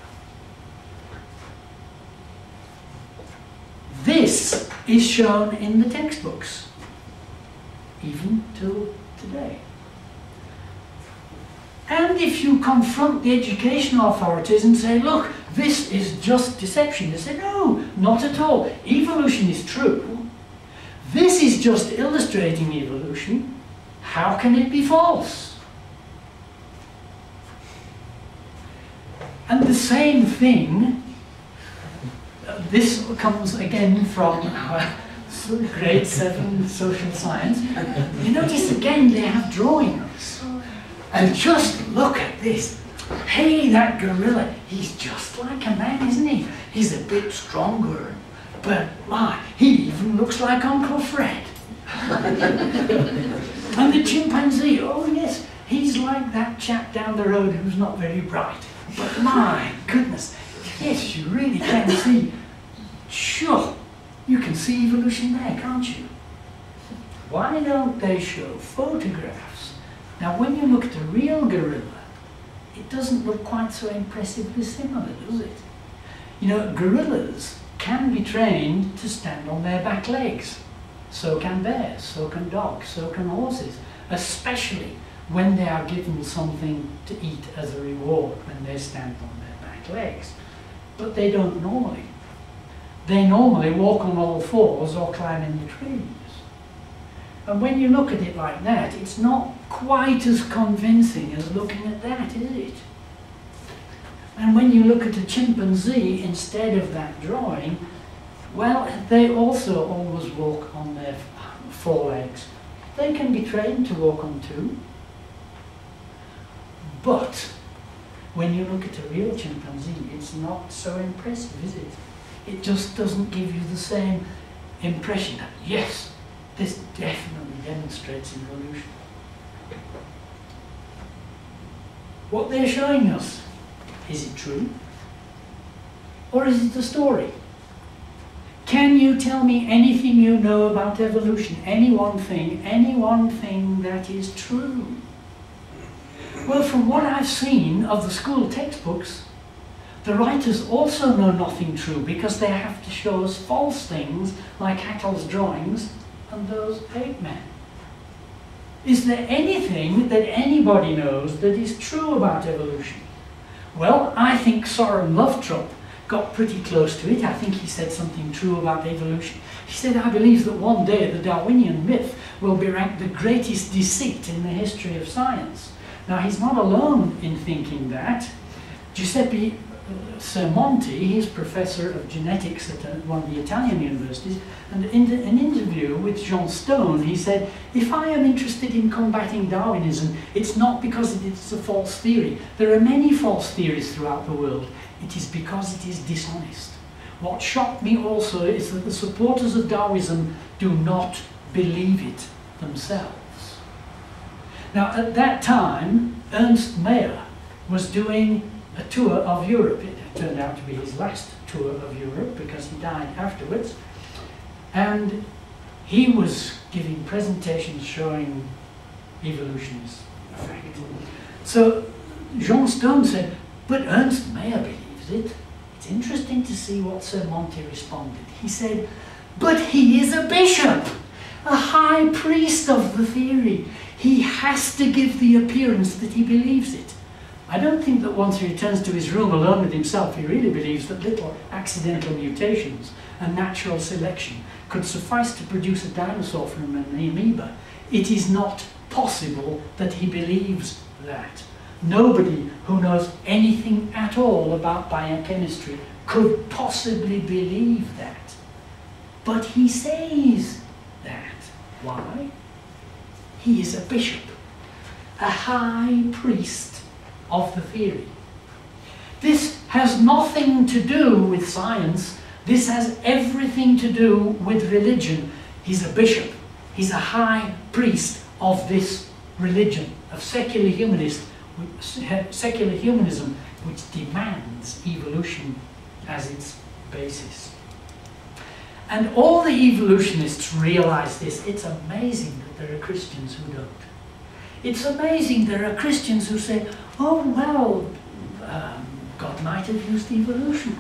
This is shown in the textbooks, even till today. And if you confront the educational authorities and say, look, this is just deception, they say, no, not at all. Evolution is true. This is just illustrating evolution. How can it be false? And the same thing, uh, this comes again from our grade seven social science. You notice again they have drawings. And just look at this. Hey, that gorilla, he's just like a man, isn't he? He's a bit stronger. But my, he even looks like Uncle Fred. And the chimpanzee, oh yes, he's like that chap down the road who's not very bright. But my goodness, yes, you really can see. Sure, you can see evolution there, can't you? Why don't they show photographs? Now, when you look at a real gorilla, it doesn't look quite so impressively similar, does it? You know, gorillas can be trained to stand on their back legs. So can bears, so can dogs, so can horses, especially when they are given something to eat as a reward when they stand on their back legs. But they don't normally. They normally walk on all fours or climb in the trees. And when you look at it like that, it's not quite as convincing as looking at that, is it? And when you look at a chimpanzee instead of that drawing, well, they also always walk on their forelegs. They can be trained to walk on two. But when you look at a real chimpanzee, it's not so impressive, is it? It just doesn't give you the same impression that, yes, this definitely demonstrates evolution. What they're showing us, is it true? Or is it a story? Can you tell me anything you know about evolution? Any one thing, any one thing that is true? Well, from what I've seen of the school textbooks, the writers also know nothing true because they have to show us false things like Haeckel's drawings and those ape men. Is there anything that anybody knows that is true about evolution? Well, I think Soren Lovetrop got pretty close to it. I think he said something true about evolution. He said, I believe that one day the Darwinian myth will be ranked the greatest deceit in the history of science. Now, he's not alone in thinking that. Giuseppe uh, Sermonti, he's professor of genetics at uh, one of the Italian universities, and in the, an interview with John Stone, he said, if I am interested in combating Darwinism, it's not because it is a false theory. There are many false theories throughout the world. It is because it is dishonest. What shocked me also is that the supporters of Darwinism do not believe it themselves. Now, at that time, Ernst Mayr was doing a tour of Europe. It turned out to be his last tour of Europe because he died afterwards. And he was giving presentations showing evolution's effect. So Jean Stone said, but Ernst Mayr believes it. It's interesting to see what Sermonti responded. He said, but he is a bishop, a high priest of the theory. He has to give the appearance that he believes it. I don't think that once he returns to his room alone with himself, he really believes that little accidental mutations and natural selection could suffice to produce a dinosaur from an amoeba. It is not possible that he believes that. Nobody who knows anything at all about biochemistry could possibly believe that. But he says that. Why? He is a bishop, a high priest of the theory. This has nothing to do with science. This has everything to do with religion. He's a bishop. He's a high priest of this religion, of secular humanist, secular humanism, which demands evolution as its basis. And all the evolutionists realize this. It's amazing that there are Christians who don't. It's amazing there are Christians who say, oh, well, um, God might have used evolution.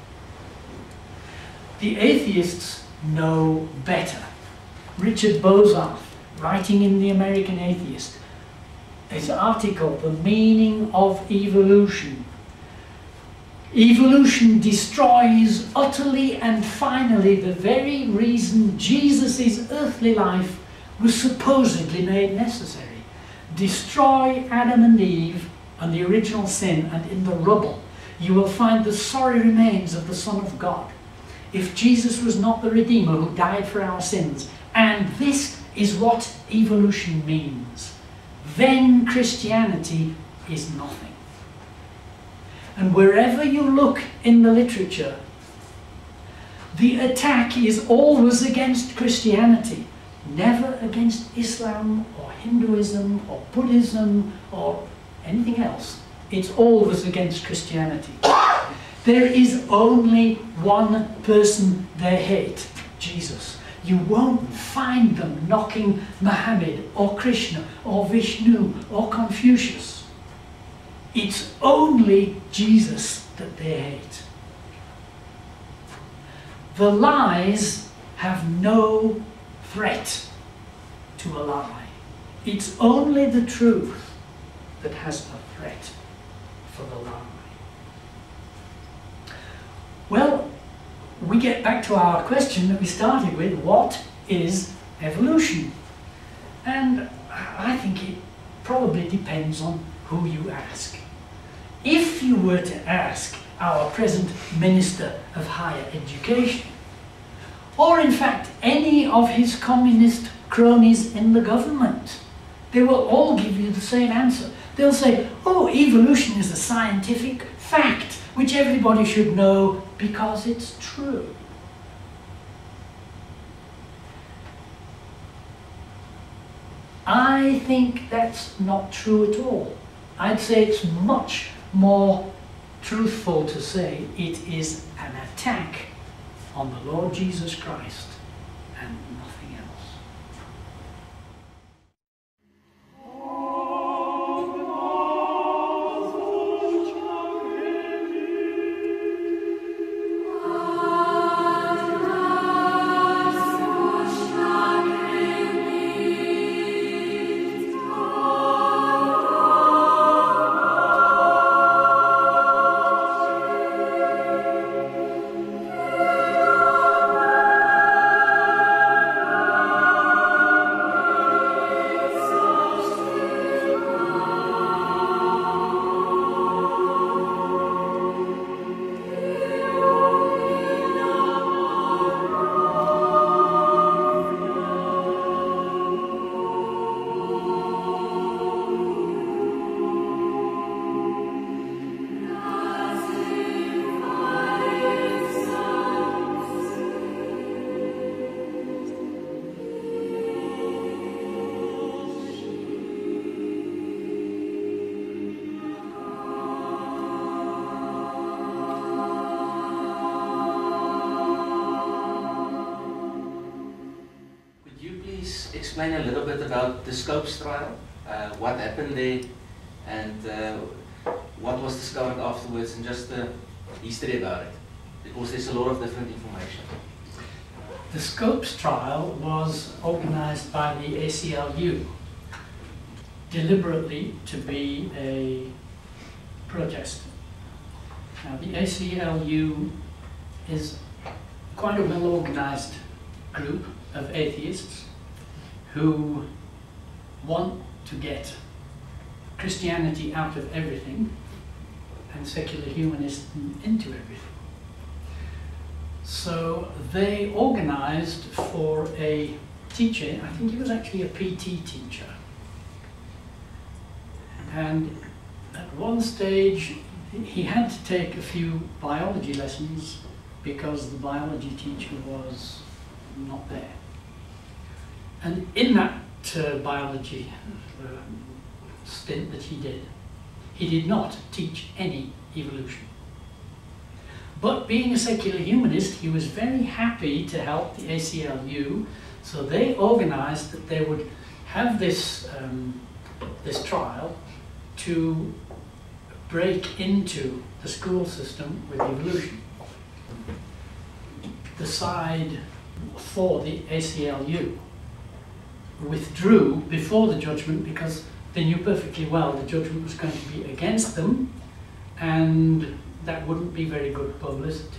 The atheists know better. Richard Bozarth, writing in The American Atheist, his article, The Meaning of Evolution. Evolution destroys utterly and finally the very reason Jesus' earthly life was supposedly made necessary. Destroy Adam and Eve and the original sin, and in the rubble you will find the sorry remains of the Son of God. If Jesus was not the Redeemer who died for our sins, and this is what evolution means, then Christianity is nothing. And wherever you look in the literature, the attack is always against Christianity, never against Islam or Hinduism or Buddhism or anything else. It's always against Christianity. There is only one person they hate, Jesus. You won't find them knocking Muhammad or Krishna or Vishnu or Confucius. It's only Jesus that they hate. The lies have no threat to a lie. It's only the truth that has a threat for the lie. Well, we get back to our question that we started with: what is evolution? And I think it probably depends on who you ask. If you were to ask our present Minister of Higher Education, or in fact any of his communist cronies in the government, they will all give you the same answer. They'll say, oh, evolution is a scientific fact which everybody should know because it's true. I think that's not true at all. I'd say it's much more truthful to say it is an attack on the Lord Jesus Christ and nothing else. Explain a little bit about the Scopes trial, uh, what happened there, and uh, what was discovered afterwards, and just the history about it, because there's a lot of different information. The Scopes trial was organized by the A C L U, deliberately to be a protest. Now, the A C L U is quite a well-organized group of atheists who want to get Christianity out of everything and secular humanism into everything. So they organized for a teacher, I think he was actually a P T teacher, and at one stage he had to take a few biology lessons because the biology teacher was not there. And in that uh, biology uh, stint that he did, he did not teach any evolution. But being a secular humanist, he was very happy to help the A C L U, so they organized that they would have this, um, this trial to break into the school system with evolution. The side for the A C L U withdrew before the judgment because they knew perfectly well the judgment was going to be against them, and that wouldn't be very good publicity.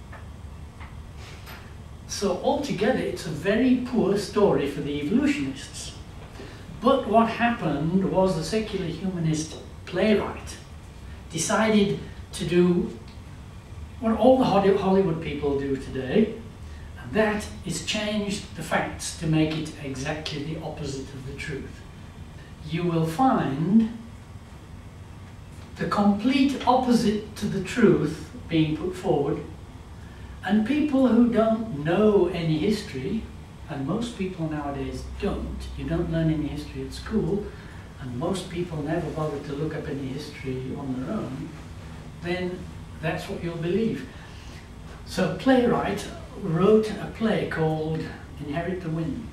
So altogether, it's a very poor story for the evolutionists. But what happened was the secular humanist playwright decided to do what all the Hollywood people do today, and that is change the facts to make it exactly the opposite of the truth. You will find the complete opposite to the truth being put forward, and people who don't know any history, and most people nowadays don't, you don't learn any history at school, and most people never bother to look up any history on their own, then that's what you'll believe. So a playwright wrote a play called Inherit the Wind,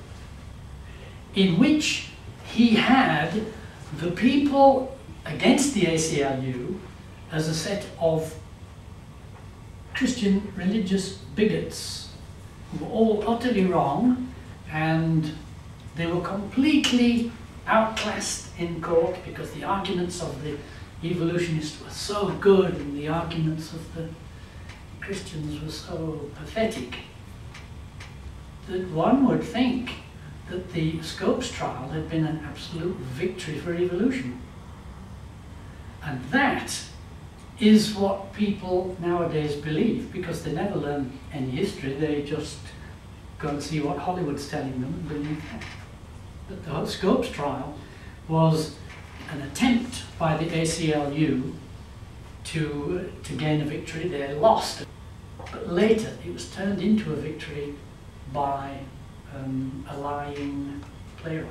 in which he had the people against the A C L U as a set of Christian religious bigots who were all utterly wrong, and they were completely outclassed in court because the arguments of the evolutionists were so good and the arguments of the Christians were so pathetic that one would think that the Scopes trial had been an absolute victory for evolution. And that is what people nowadays believe, because they never learn any history, they just go and see what Hollywood's telling them and believe that. But the Scopes trial was an attempt by the A C L U to, to gain a victory. They lost, but later it was turned into a victory by um, a lying playwright.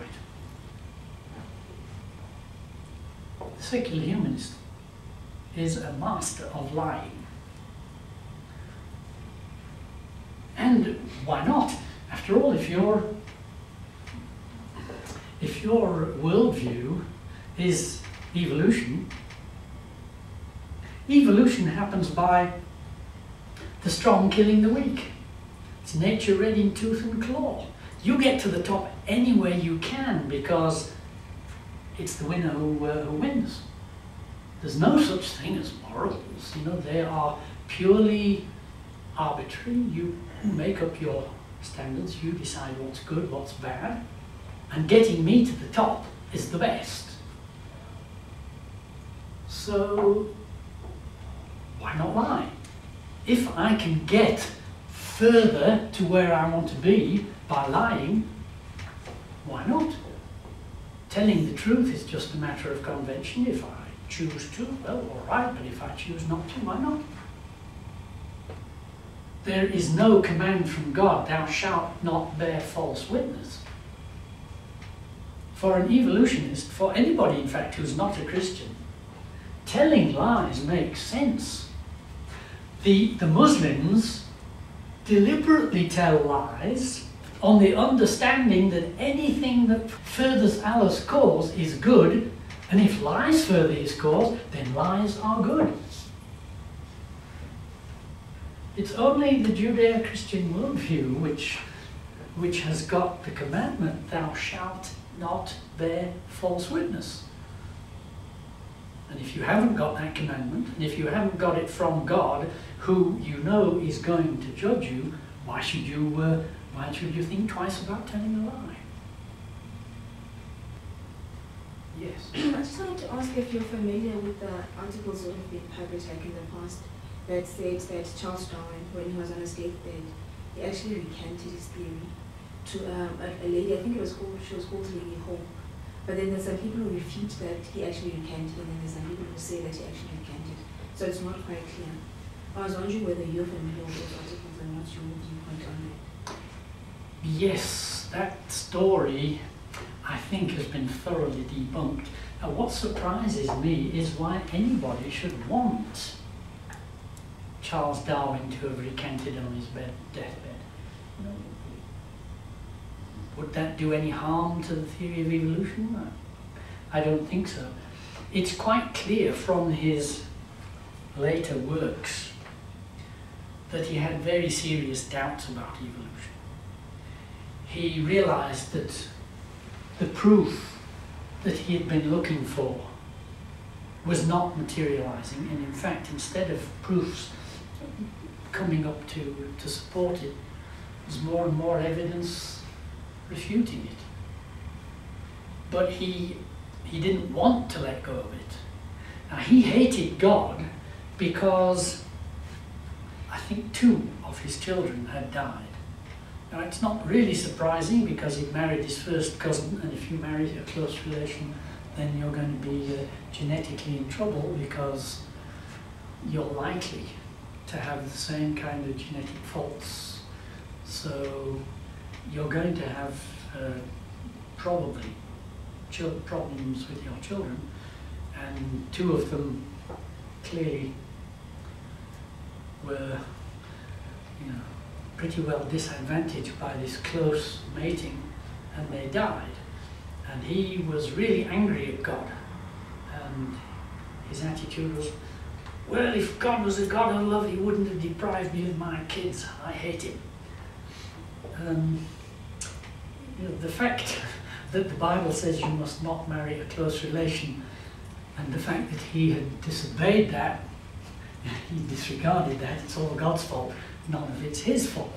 The secular humanist is a master of lying. And why not? After all, if your if your worldview is evolution, evolution happens by the strong killing the weak. It's nature red in tooth and claw. You get to the top any way you can because it's the winner who, uh, who wins. There's no such thing as morals, you know, they are purely arbitrary. You make up your standards, you decide what's good, what's bad, and getting me to the top is the best. So, why not lie? If I can get further to where I want to be by lying, why not? Telling the truth is just a matter of convention. If I choose to, well, all right, but if I choose not to, why not? There is no command from God, thou shalt not bear false witness. For an evolutionist, for anybody in fact who's not a Christian, telling lies makes sense. The, the Muslims deliberately tell lies on the understanding that anything that furthers Allah's cause is good, and if lies further his cause, then lies are good. It's only the Judeo-Christian worldview which, which has got the commandment, thou shalt not bear false witness. And if you haven't got that commandment, and if you haven't got it from God, who you know is going to judge you, why should you, uh, why should you think twice about telling a lie? Yes? I just wanted to ask if you're familiar with the articles that have been published like in the past that said that Charles Darwin, when he was on his deathbed, he actually recanted his theory to um, a, a lady, I think it was called, she was called Lady Hawke. But then there's some people who refute that he actually recanted, and then there's some people who say that he actually recanted. So it's not quite clear. I was wondering whether you're familiar with those articles and what's your viewpoint on that. Yes, that story, I think, has been thoroughly debunked. Now, what surprises me is why anybody should want Charles Darwin to have recanted on his bed, deathbed. You know, would that do any harm to the theory of evolution? I don't think so. It's quite clear from his later works that he had very serious doubts about evolution. He realized that the proof that he had been looking for was not materializing, and in fact, instead of proofs coming up to, to support it, there's more and more evidence refuting it. But he, he didn't want to let go of it. Now, he hated God because I think two of his children had died. Now, it's not really surprising because he married his first cousin, and if you marry a close relation, then you're going to be uh, genetically in trouble because you're likely to have the same kind of genetic faults. So you're going to have uh, probably chil- problems with your children, and two of them clearly were, you know, pretty well disadvantaged by this close mating, and they died. And he was really angry at God, and his attitude was, well, if God was a God of love, he wouldn't have deprived me of my kids. I hate him. Um, you know, the fact that the Bible says you must not marry a close relation, and the fact that he had disobeyed that, he disregarded that, it's all God's fault, none of it's his fault.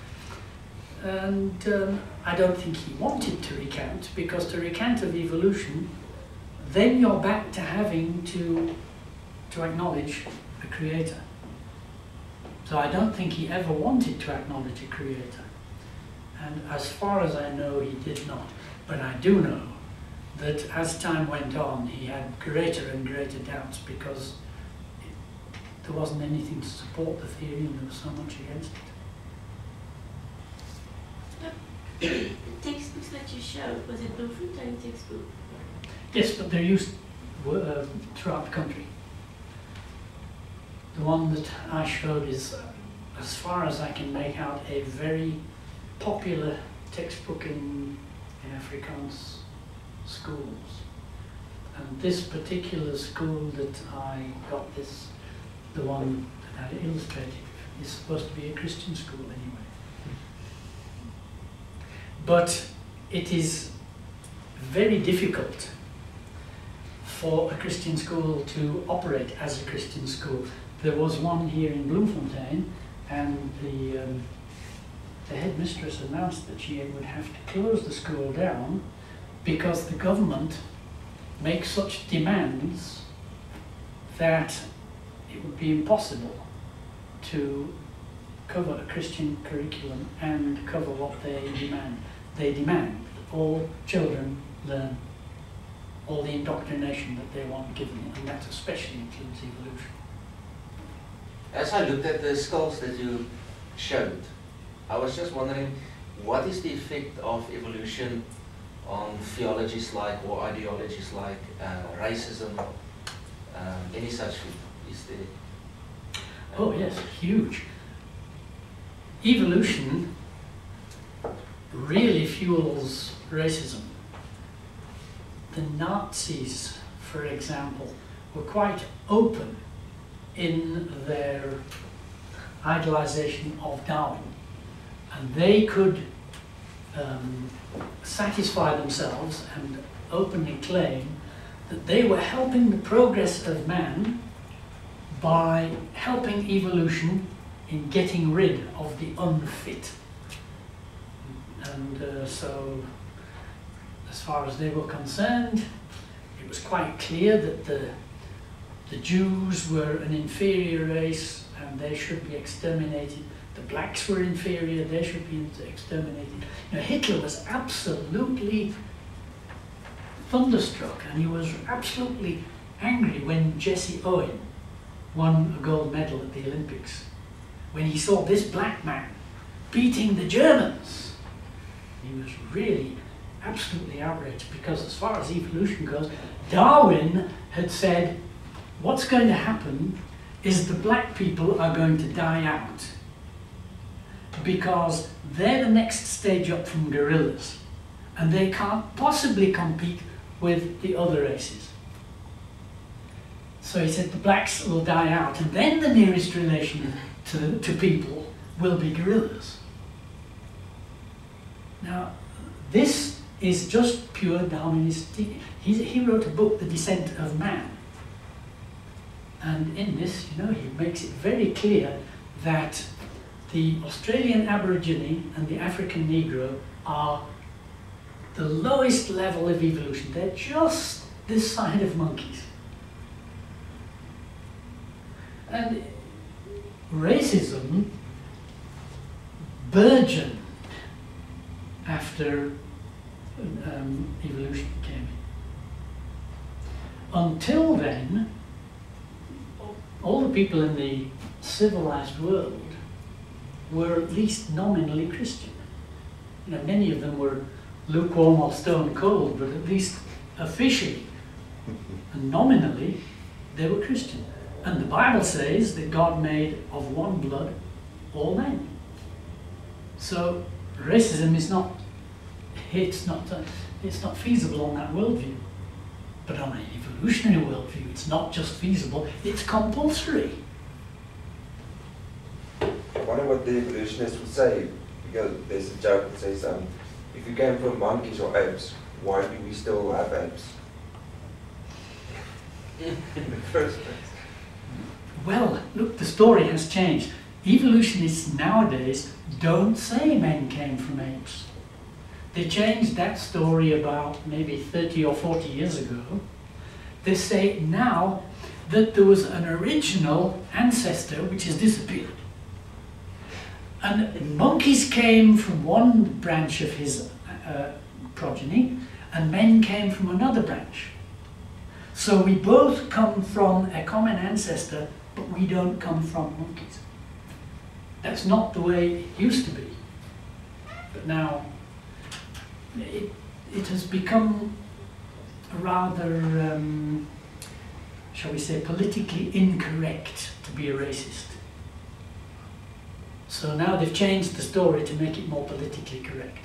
And um, I don't think he wanted to recant, because to recant of evolution, then you're back to having to, to acknowledge a creator. So I don't think he ever wanted to acknowledge a creator. And as far as I know, he did not. But I do know that as time went on, he had greater and greater doubts because it, there wasn't anything to support the theory, and there was so much against it. The textbooks that you showed, was it Bloemfontein textbook? Yes, but they're used uh, throughout the country. The one that I showed is, uh, as far as I can make out, a very popular textbook in, in Afrikaans schools. And this particular school that I got this, the one that had it illustrated, is supposed to be a Christian school anyway. But it is very difficult for a Christian school to operate as a Christian school. There was one here in Bloemfontein, and the um, the headmistress announced that she would have to close the school down because the government makes such demands that it would be impossible to cover a Christian curriculum and cover what they demand. They demand that all children learn all the indoctrination that they want given, and that especially includes evolution. As I looked at the skulls that you showed, I was just wondering, what is the effect of evolution on theologies like, or ideologies like uh, racism, um, any such thing? Is there? Um, oh yes, huge. Evolution really fuels racism. The Nazis, for example, were quite open in their idolization of Darwin. And they could um, satisfy themselves and openly claim that they were helping the progress of man by helping evolution in getting rid of the unfit. And uh, so, as far as they were concerned, it was quite clear that the, the Jews were an inferior race and they should be exterminated. The blacks were inferior, they should be exterminated. You know, Hitler was absolutely thunderstruck, and he was absolutely angry when Jesse Owen won a gold medal at the Olympics. When he saw this black man beating the Germans, he was really absolutely outraged, because as far as evolution goes, Darwin had said what's going to happen is the black people are going to die out because they're the next stage up from gorillas and they can't possibly compete with the other races. So he said the blacks will die out, and then the nearest relation to, to people will be gorillas. Now, this is just pure Darwinistic. He, he wrote a book, The Descent of Man. And in this, you know, he makes it very clear that the Australian Aborigine and the African Negro are the lowest level of evolution. They're just this side of monkeys. And racism burgeoned after um, evolution came in. Until then, all the people in the civilized world were at least nominally Christian. You know, many of them were lukewarm or stone cold, but at least officially and nominally they were Christian. And the Bible says that God made of one blood all men. So racism is not, it's not, uh, it's not feasible on that worldview. But on an evolutionary worldview, it's not just feasible, it's compulsory. I wonder what the evolutionists would say, because there's a joke that says, um, if you came from monkeys or apes, why do we still have apes? In the first place. Well, look, the story has changed. Evolutionists nowadays don't say men came from apes. They changed that story about maybe thirty or forty years ago. They say now that there was an original ancestor which has disappeared. And monkeys came from one branch of his uh, progeny, and men came from another branch. So we both come from a common ancestor, but we don't come from monkeys. That's not the way it used to be. But now it, it has become rather, um, shall we say, politically incorrect to be a racist. So now they've changed the story to make it more politically correct.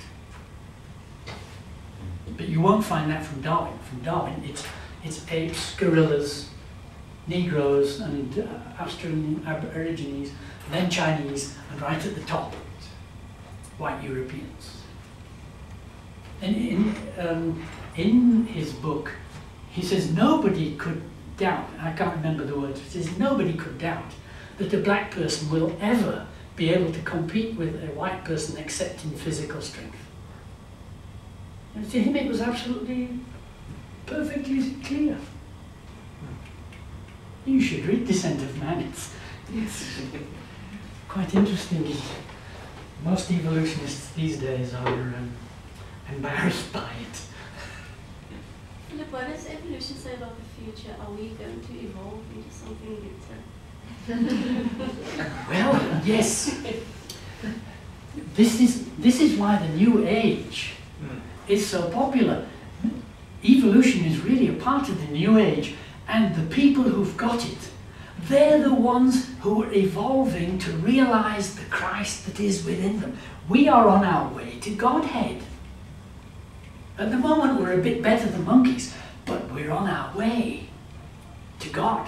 But you won't find that from Darwin. From Darwin, it's, it's apes, gorillas, Negroes, and uh, Australian Aborigines, then Chinese, and right at the top, white Europeans. And in, um, in his book, he says nobody could doubt, I can't remember the words, he says nobody could doubt that a black person will ever be able to compete with a white person except in physical strength. And to him it was absolutely, perfectly clear. You should read Descent of Man, it's, it's quite interesting. Most evolutionists these days are um, embarrassed by it. Philip, what does evolution say about the future? Are we going to evolve into something better? Well, yes. This is, this is why the New Age is so popular. Evolution is really a part of the New Age, and the people who've got it, they're the ones who are evolving to realize the Christ that is within them. We are on our way to Godhead. At the moment we're a bit better than monkeys, but we're on our way to God.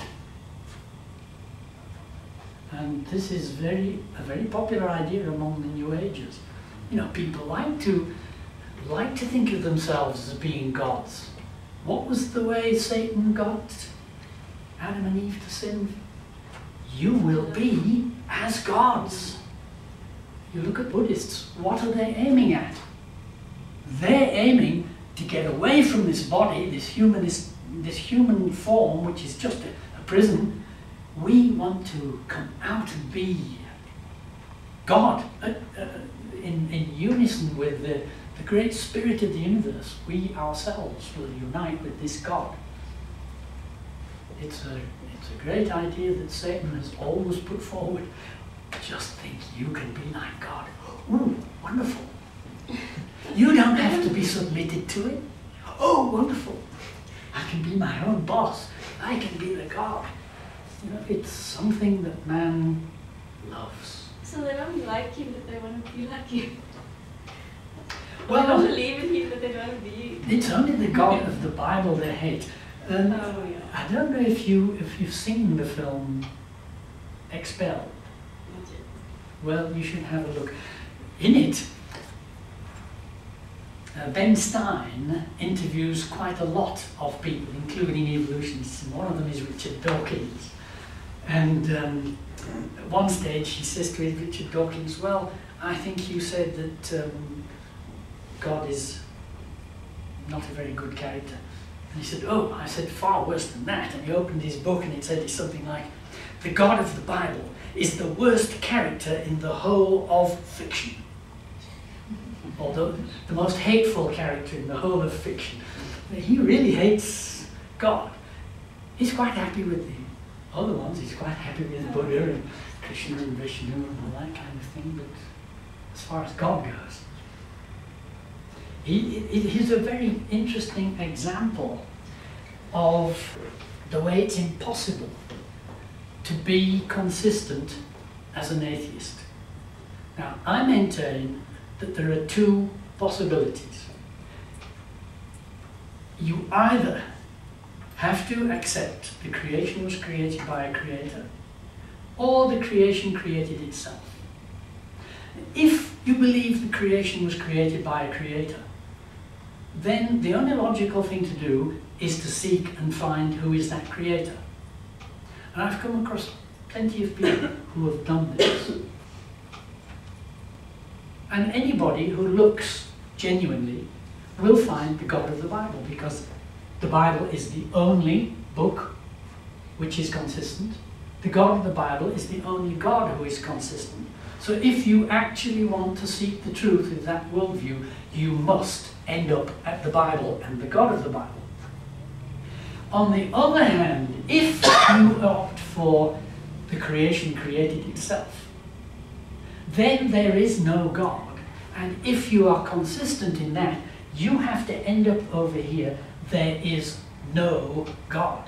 And this is very a very popular idea among the New Agers. You know, people like to like to think of themselves as being gods. What was the way Satan got Adam and Eve to sin? You will be as gods. You look at Buddhists, what are they aiming at? They're aiming to get away from this body, this humanist, this human form, which is just a, a prison. We want to come out and be God, uh, uh, in, in unison with the, the great spirit of the universe. We ourselves will unite with this God. It's a, it's a great idea that Satan has always put forward. Just think you can be like God. Ooh, wonderful. You don't have to be submitted to it. Oh, wonderful. I can be my own boss. I can be the God. You know, it's something that man loves. So they don't like him, but they want to be like him. Well, they don't believe in him, but they don't want to be. It's only the God of the Bible they hate. And Oh, yeah. I don't know if you if you've seen the film Expelled. Not yet. Well, you should have a look. In it, uh, Ben Stein interviews quite a lot of people, including evolutionists, and one of them is Richard Dawkins. And um, at one stage he says to Richard Dawkins, well, I think you said that um, God is not a very good character. And he said, oh, I said far worse than that. And he opened his book and it said it's something like, the God of the Bible is the worst character in the whole of fiction. Although the most hateful character in the whole of fiction. He really hates God. He's quite happy with the other ones. He's quite happy with Buddha and Krishna and Vishnu and all that kind of thing. But as far as God goes, he, it, he's a very interesting example of the way it's impossible to be consistent as an atheist. Now, I maintain that there are two possibilities. You either have to accept the creation was created by a creator, or the creation created itself. If you believe the creation was created by a creator, then the only logical thing to do is to seek and find who is that creator. And I've come across plenty of people who have done this. And anybody who looks genuinely will find the God of the Bible, because the Bible is the only book which is consistent. The God of the Bible is the only God who is consistent. So if you actually want to seek the truth in that worldview, you must end up at the Bible and the God of the Bible. On the other hand, if you opt for the creation created itself, then there is no God. And if you are consistent in that, you have to end up over here, there is no God.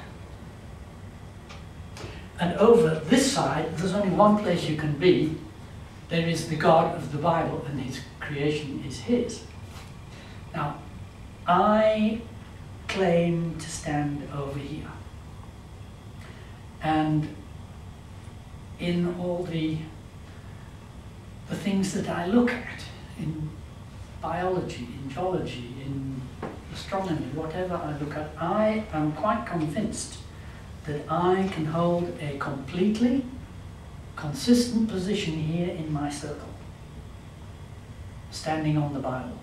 And over this side, there's only one place you can be. There is the God of the Bible, and his creation is his. Now, I claim to stand over here. And in all the, the things that I look at, in biology, in geology, in astronomy, whatever I look at, I am quite convinced that I can hold a completely consistent position here in my circle, standing on the Bible.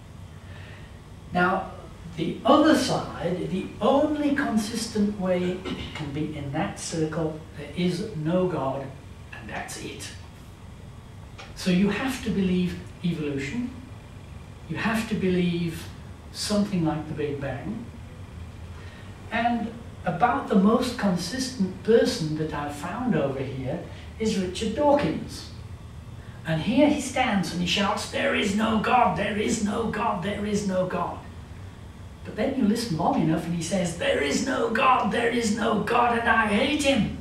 Now, the other side, the only consistent way it can be in that circle, there is no God, and that's it. So you have to believe evolution, you have to believe something like the Big Bang, and about the most consistent person that I've found over here is Richard Dawkins. And here he stands and he shouts, there is no God, there is no God, there is no God. But then you listen long enough and he says, there is no God, there is no God, and I hate him.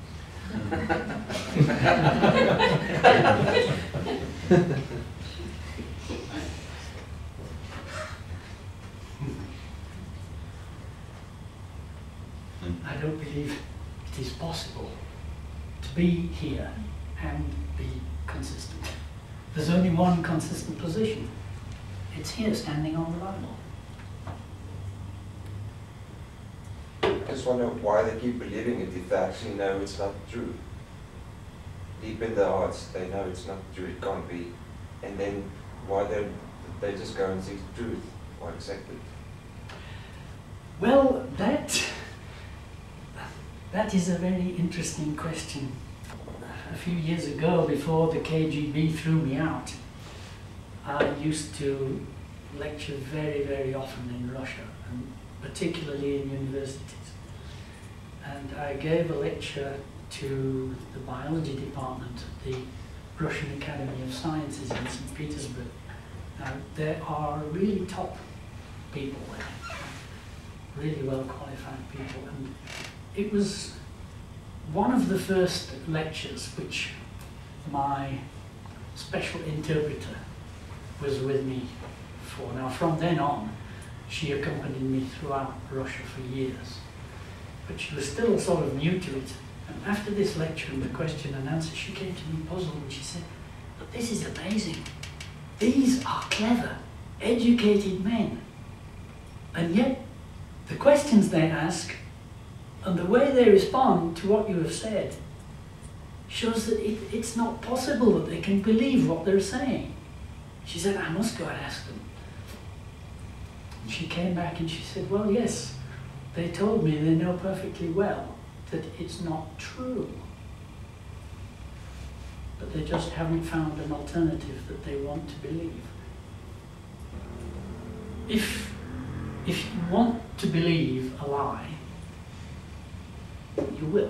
I don't believe it is possible to be here and be consistent. There's only one consistent position. It's here, standing on the Bible. just wonder why they keep believing it if they actually know it's not true. Deep in their hearts, they know it's not true, it can't be. And then why they they just go and seek the truth or accept it? Well, that, that is a very interesting question. A few years ago, before the K G B threw me out, I used to lecture very, very often in Russia, and particularly in universities. And I gave a lecture to the biology department of the Russian Academy of Sciences in Saint Petersburg. Now, there are really top people there, really well qualified people, and it was one of the first lectures which my special interpreter was with me for. Now, from then on, she accompanied me throughout Russia for years, but she was still sort of new to it. And after this lecture and the question and answer, she came to me puzzled and she said, "But this is amazing. These are clever, educated men. And yet, the questions they ask and the way they respond to what you have said shows that it, it's not possible that they can believe what they're saying." She said, "I must go and ask them." And she came back and she said, "Well, yes, they told me they know perfectly well that it's not true. But they just haven't found an alternative that they want to believe." If, if you want to believe a lie, you will.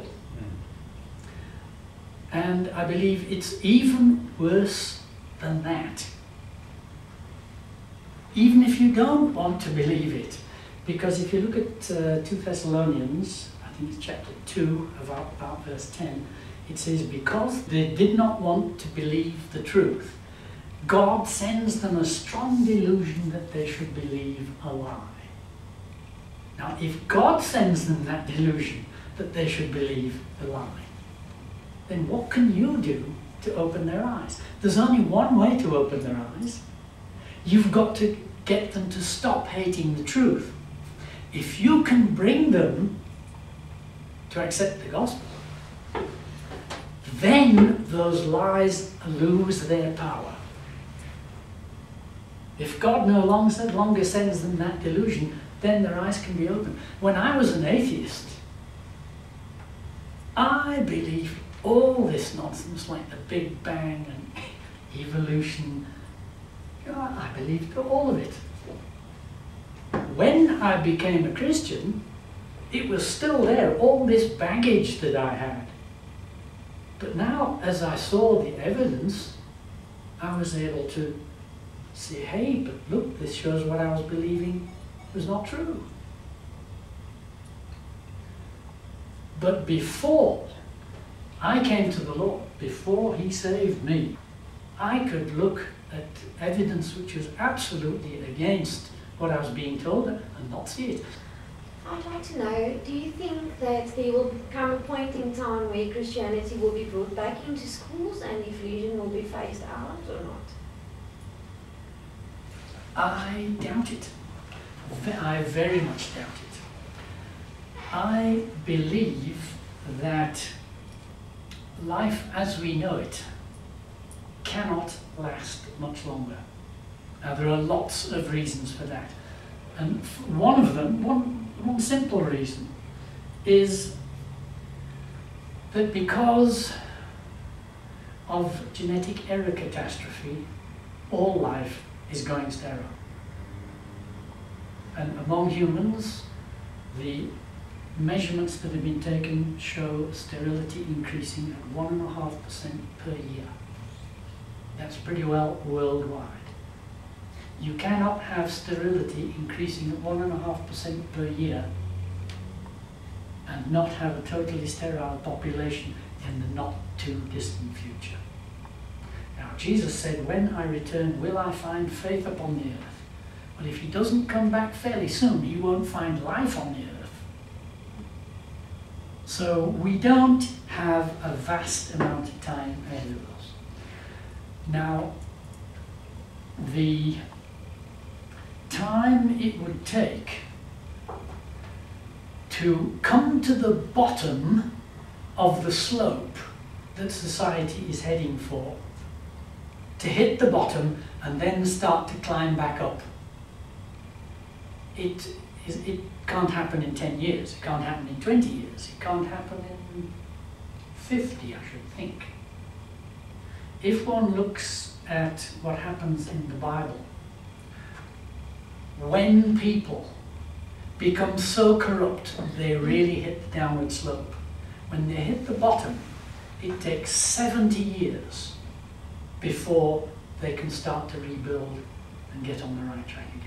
And I believe it's even worse than that. Even if you don't want to believe it, because if you look at uh, two Thessalonians, I think it's chapter two, about, about verse ten, it says, "Because they did not want to believe the truth, God sends them a strong delusion that they should believe a lie." Now, if God sends them that delusion that they should believe a lie, then what can you do to open their eyes? There's only one way to open their eyes. You've got to get them to stop hating the truth. If you can bring them to accept the gospel, then those lies lose their power. If God no longer, longer sends them that delusion, then their eyes can be opened. When I was an atheist, I believed all this nonsense like the Big Bang and evolution. You know, I believed all of it. When I became a Christian, it was still there, all this baggage that I had. But now, as I saw the evidence, I was able to say, hey, but look, this shows what I was believing was not true. But before I came to the Lord, before He saved me, I could look at evidence which was absolutely against what I was being told and not see it. I'd like to know, do you think that there will come a point in time where Christianity will be brought back into schools and evolution will be phased out or not? I doubt it. I very much doubt it. I believe that life as we know it cannot last much longer. Now, there are lots of reasons for that. And one of them, one, one simple reason, is that because of genetic error catastrophe, all life is going sterile. And among humans, the measurements that have been taken show sterility increasing at one and a half percent per year. That's pretty well worldwide. You cannot have sterility increasing at one and a half percent per year and not have a totally sterile population in the not too distant future. Now, Jesus said, when I return, will I find faith upon the earth? Well, if He doesn't come back fairly soon, He won't find life on the earth. So we don't have a vast amount of time ahead of us. Now, the time it would take to come to the bottom of the slope that society is heading for, to hit the bottom and then start to climb back up. It, is, it can't happen in ten years, it can't happen in twenty years, it can't happen in fifty, I should think. If one looks at what happens in the Bible, when people become so corrupt they really hit the downward slope, when they hit the bottom, it takes seventy years before they can start to rebuild and get on the right track again.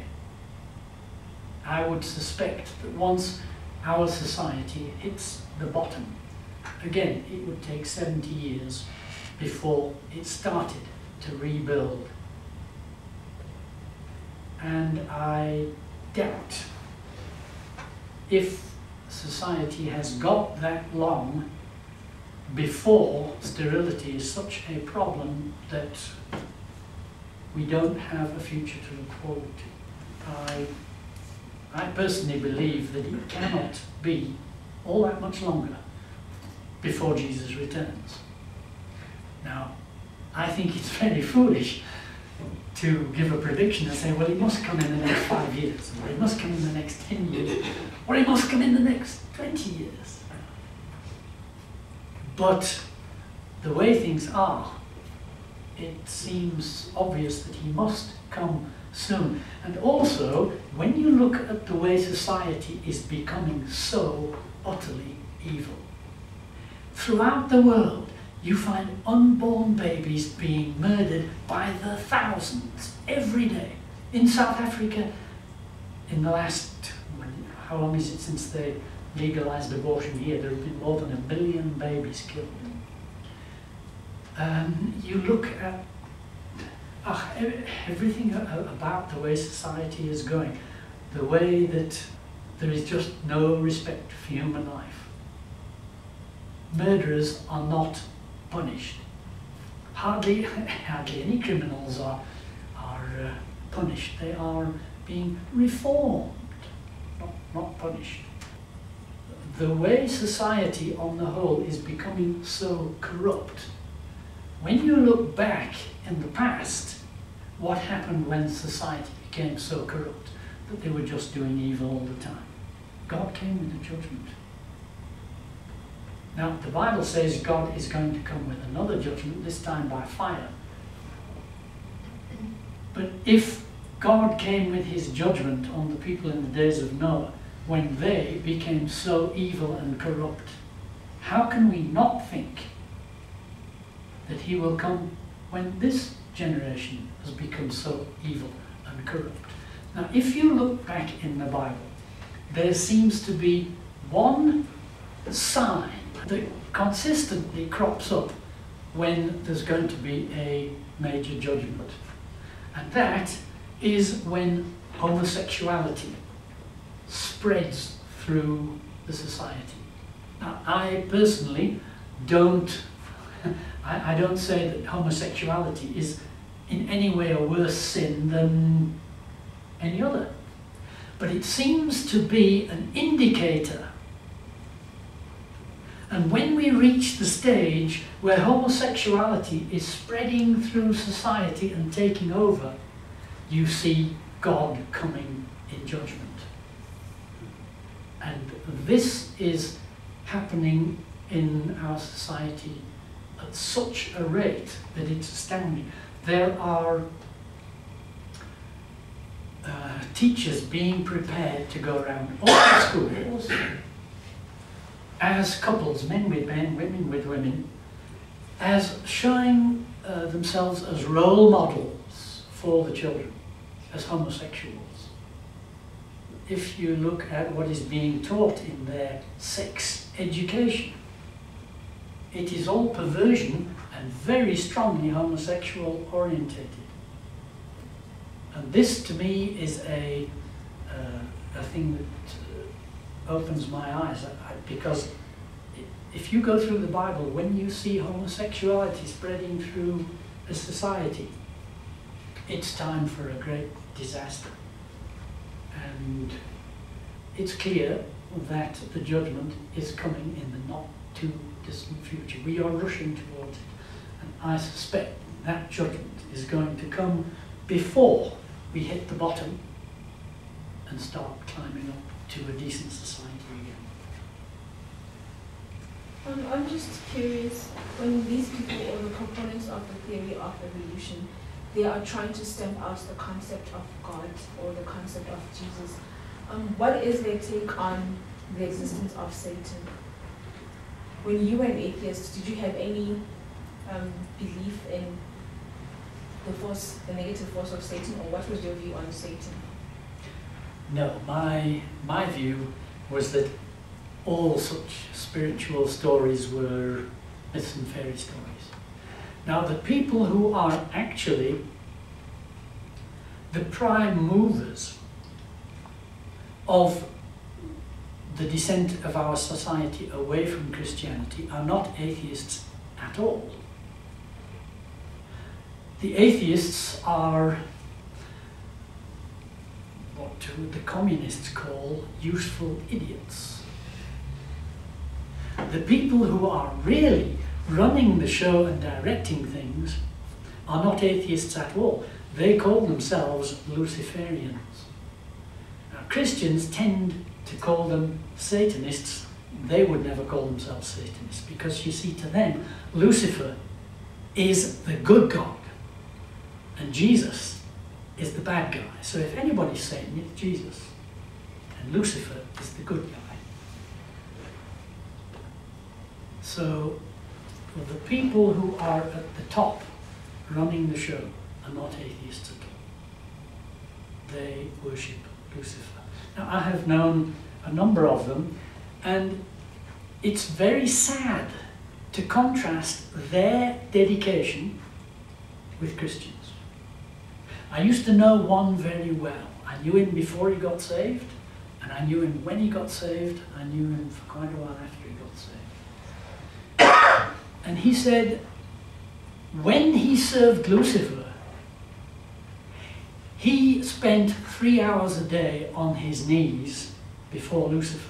I would suspect that once our society hits the bottom, again, it would take seventy years before it started to rebuild. And I doubt if society has got that long before sterility is such a problem that we don't have a future to look forward to. I, I personally believe that it cannot be all that much longer before Jesus returns. Now, I think it's very foolish to give a prediction and say, well, he must come in the next five years, or he must come in the next ten years, or he must come in the next twenty years. But the way things are, it seems obvious that he must come soon. And also, when you look at the way society is becoming so utterly evil, throughout the world, you find unborn babies being murdered by the thousands every day. In South Africa, in the last, how long is it since they legalized abortion here? There have been more than a million babies killed. Um, you look at uh, everything about the way society is going, the way that there is just no respect for human life. Murderers are not punished. Hardly, hardly any criminals are, are uh, punished. They are being reformed, not, not punished. The way society on the whole is becoming so corrupt, when you look back in the past, what happened when society became so corrupt that they were just doing evil all the time? God came with a judgment. Now, the Bible says God is going to come with another judgment, this time by fire. But if God came with his judgment on the people in the days of Noah, when they became so evil and corrupt, how can we not think that he will come when this generation has become so evil and corrupt? Now, if you look back in the Bible, there seems to be one sign that consistently crops up when there's going to be a major judgment. And that is when homosexuality spreads through the society. Now, I personally don't, I, I don't say that homosexuality is in any way a worse sin than any other. But it seems to be an indicator. And when we reach the stage where homosexuality is spreading through society and taking over, you see God coming in judgment. And this is happening in our society at such a rate that it's astounding. There are uh, teachers being prepared to go around all the schools as couples, men with men, women with women, as showing uh, themselves as role models for the children, as homosexuals. If you look at what is being taught in their sex education, it is all perversion and very strongly homosexual orientated. And this to me is a, uh, a thing that uh, opens my eyes, I, because if you go through the Bible, when you see homosexuality spreading through a society, it's time for a great disaster. And it's clear that the judgment is coming in the not too distant future. We are rushing towards it, and I suspect that judgment is going to come before we hit the bottom and start climbing up to a decent society again. Um, I'm just curious, when these people, or the components of the theory of evolution, they are trying to stamp out the concept of God or the concept of Jesus, um, what is their take on the existence of Satan? When you were an atheist, did you have any um, belief in the force, the negative force of Satan, or what was your view on Satan? No, my, my view was that all such spiritual stories were myths and fairy stories. Now, the people who are actually the prime movers of the descent of our society away from Christianity are not atheists at all. The atheists are what the communists call useful idiots. The people who are really running the show and directing things are not atheists at all. They call themselves Luciferians. Now, Christians tend to call them Satanists. They would never call themselves Satanists because, you see, to them, Lucifer is the good God and Jesus is the bad guy. So if anybody's Satan, it's Jesus. And Lucifer is the good guy. So the people who are at the top running the show are not atheists at all. They worship Lucifer. Now, I have known a number of them, and it's very sad to contrast their dedication with Christians. I used to know one very well. I knew him before he got saved, and I knew him when he got saved. I knew him for quite a while after he got saved. And he said, when he served Lucifer, he spent three hours a day on his knees before Lucifer.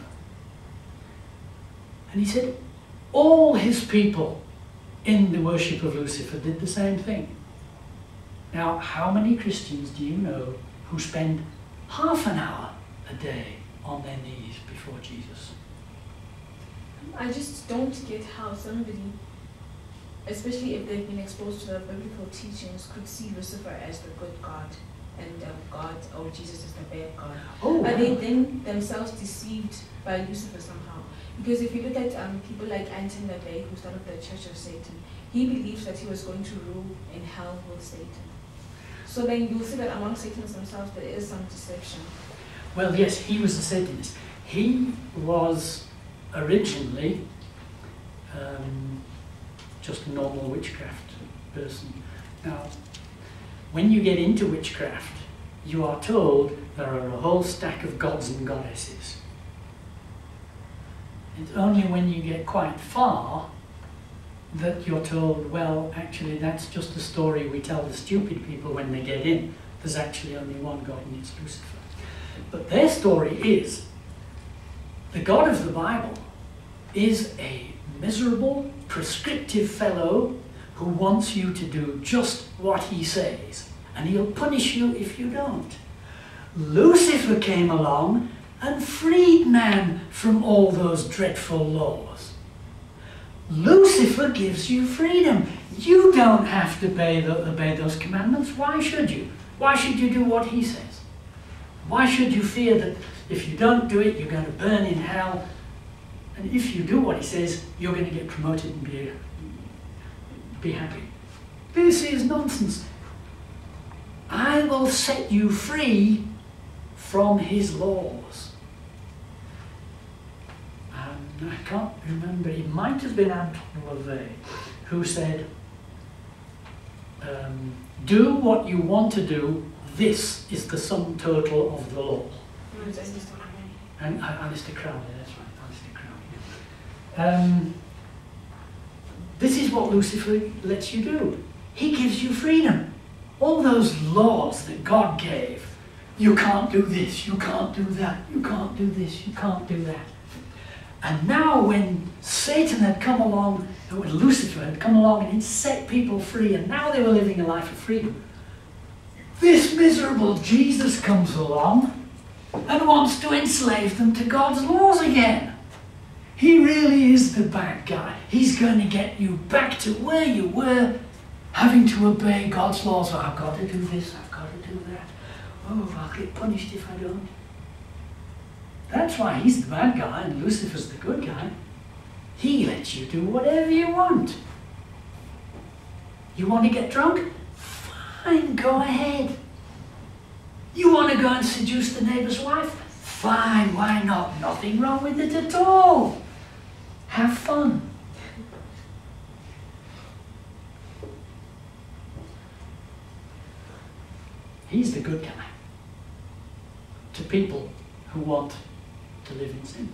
And he said, all his people in the worship of Lucifer did the same thing. Now, how many Christians do you know who spend half an hour a day on their knees before Jesus? I just don't get how somebody, especially if they've been exposed to the biblical teachings, could see Lucifer as the good God and uh, God, or Jesus as the bad God. Oh, Are wow. they then themselves deceived by Lucifer somehow? Because if you look at um, people like Anton LaVey, who started the Church of Satan, he believes that he was going to rule in hell with Satan. So then you'll see that among Satanists themselves there is some deception. Well, yes, he was a Satanist. He was originally um, just a normal witchcraft person. Now, when you get into witchcraft, you are told there are a whole stack of gods and goddesses. It's only when you get quite far that you're told, well, actually that's just a story we tell the stupid people when they get in. There's actually only one God and it's Lucifer. But their story is, the God of the Bible is a miserable, prescriptive fellow who wants you to do just what he says, and he'll punish you if you don't. Lucifer came along and freed man from all those dreadful laws. Lucifer gives you freedom. You don't have to obey, the, obey those commandments. Why should you? Why should you do what he says? Why should you fear that if you don't do it, you're going to burn in hell? And if you do what he says, you're going to get promoted and be, be happy. This is nonsense. I will set you free from his laws. Um, I can't remember, it might have been Anton LaVey who said, um, do what you want to do, this is the sum total of the law. And uh, Alistair Crowley, that's right, Alistair Crowley. Um, this is what Lucifer lets you do. He gives you freedom. All those laws that God gave You can't do this, you can't do that, you can't do this, you can't do that. And now when Satan had come along, when Lucifer had come along and he'd set people free, and now they were living a life of freedom, this miserable Jesus comes along and wants to enslave them to God's laws again. He really is the bad guy. He's going to get you back to where you were, having to obey God's laws. Oh, I've got to do this, I've got to do that. Oh, I'll get punished if I don't. That's why he's the bad guy and Lucifer's the good guy. He lets you do whatever you want. You want to get drunk? Fine, go ahead. You want to go and seduce the neighbour's wife? Fine, why not? Nothing wrong with it at all. Have fun. He's the good guy to people who want to live in sin.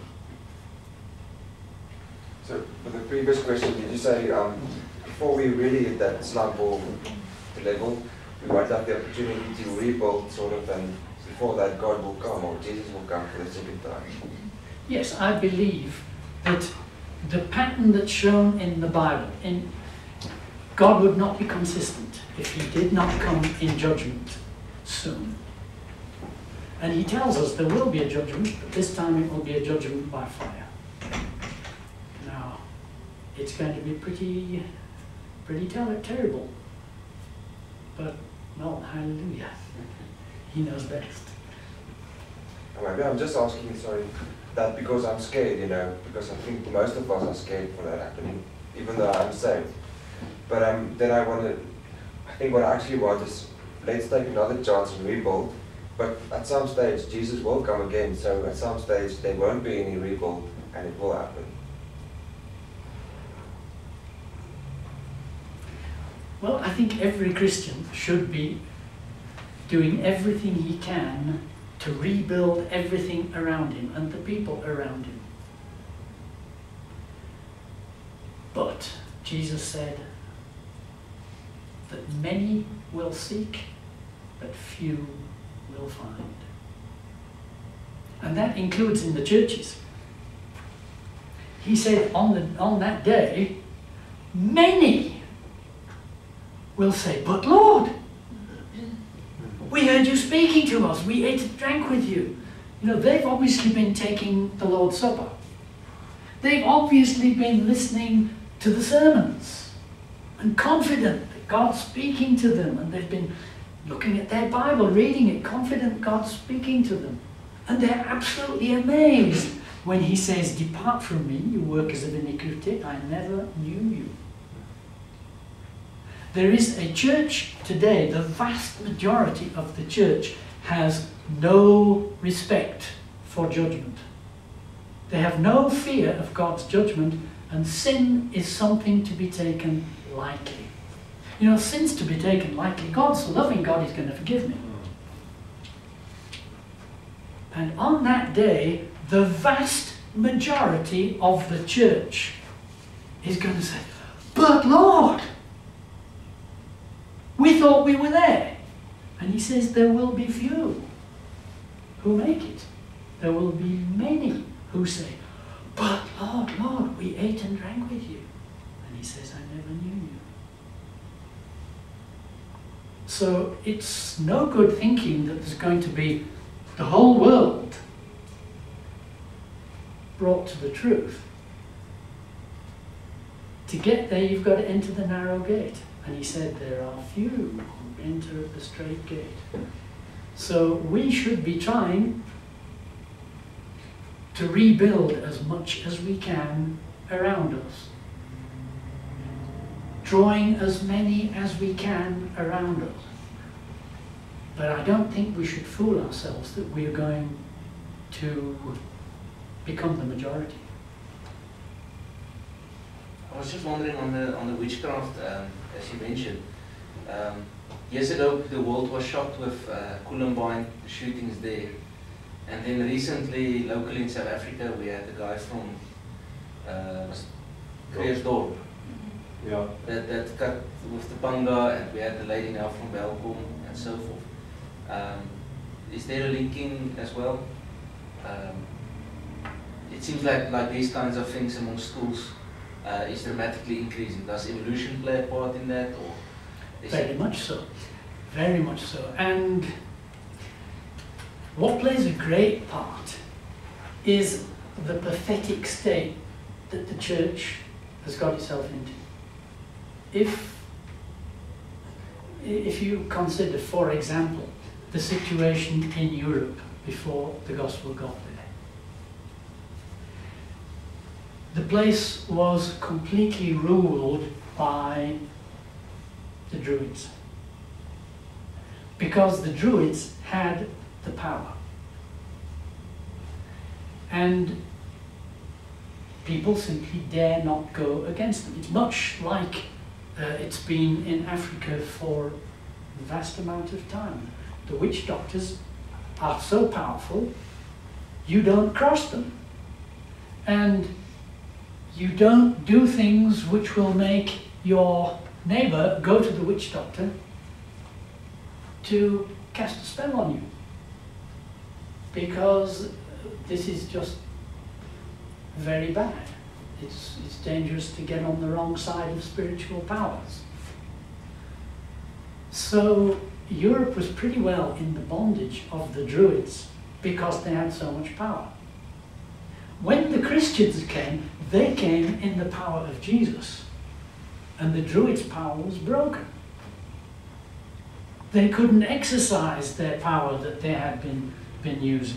So, for the previous question, did you say um, before we really hit that slump or level, we might have the opportunity to rebuild, sort of, and before that, God will come or Jesus will come for the second time? Yes, I believe that the pattern that's shown in the Bible, in God would not be consistent if he did not come in judgment soon. And he tells us there will be a judgment, but this time it will be a judgment by fire. Now, it's going to be pretty, pretty ter terrible. But, well, hallelujah. He knows best. Maybe I'm just asking, sorry, that because I'm scared, you know, because I think most of us are scared for that happening, even though I'm saved. But um, then I want to, I think what I actually want is, let's take another chance and rebuild. But at some stage, Jesus will come again, so at some stage there won't be any rebuild, and it will happen. Well, I think every Christian should be doing everything he can to rebuild everything around him and the people around him. But Jesus said that many will seek, but few will find. And that includes in the churches. He said on, the, on that day, many will say, but Lord, we heard you speaking to us, we ate and drank with you. You know, they've obviously been taking the Lord's Supper. They've obviously been listening to the sermons and confident that God's speaking to them, and they've been looking at their Bible, reading it, confident God's speaking to them. And they're absolutely amazed when he says, depart from me, you workers of iniquity, I never knew you. There is a church today, the vast majority of the church has no respect for judgment. They have no fear of God's judgment, and sin is something to be taken lightly. You know, sin's to be taken lightly. God's a loving God, he's going to forgive me. And on that day, the vast majority of the church is going to say, but Lord, we thought we were there. And he says there will be few who make it. There will be many who say, but Lord, Lord, we ate and drank with you. And he says, I never knew you. So it's no good thinking that there's going to be the whole world brought to the truth. To get there, you've got to enter the narrow gate. And he said, there are few who enter the straight gate. So we should be trying to rebuild as much as we can around us. Drawing as many as we can around us. But I don't think we should fool ourselves that we are going to become the majority. I was just wondering on the on the witchcraft, um, as you mentioned. Um, years ago, the world was shocked with uh, Columbine, the shootings there. And then recently, locally in South Africa, we had the guy from uh, Krugersdorp. Yeah. That, that cut with the panga, and we had the lady now from Belkom, and so forth. Um, is there a linking as well? Um, it seems like, like these kinds of things among schools uh, is dramatically increasing. Does evolution play a part in that? Or is Very it much so. Very much so. And what plays a great part is the pathetic state that the church has got itself into. If, if you consider, for example, the situation in Europe before the gospel got there, the place was completely ruled by the Druids, because the Druids had the power. And people simply dare not go against them. It's much like uh, it's been in Africa for a vast amount of time. The witch doctors are so powerful, you don't cross them. And you don't do things which will make your neighbor go to the witch doctor to cast a spell on you. Because this is just very bad. It's, it's dangerous to get on the wrong side of spiritual powers. So Europe was pretty well in the bondage of the Druids because they had so much power. When the Christians came, they came in the power of Jesus, and the Druids' power was broken. They couldn't exercise their power that they had been, been using.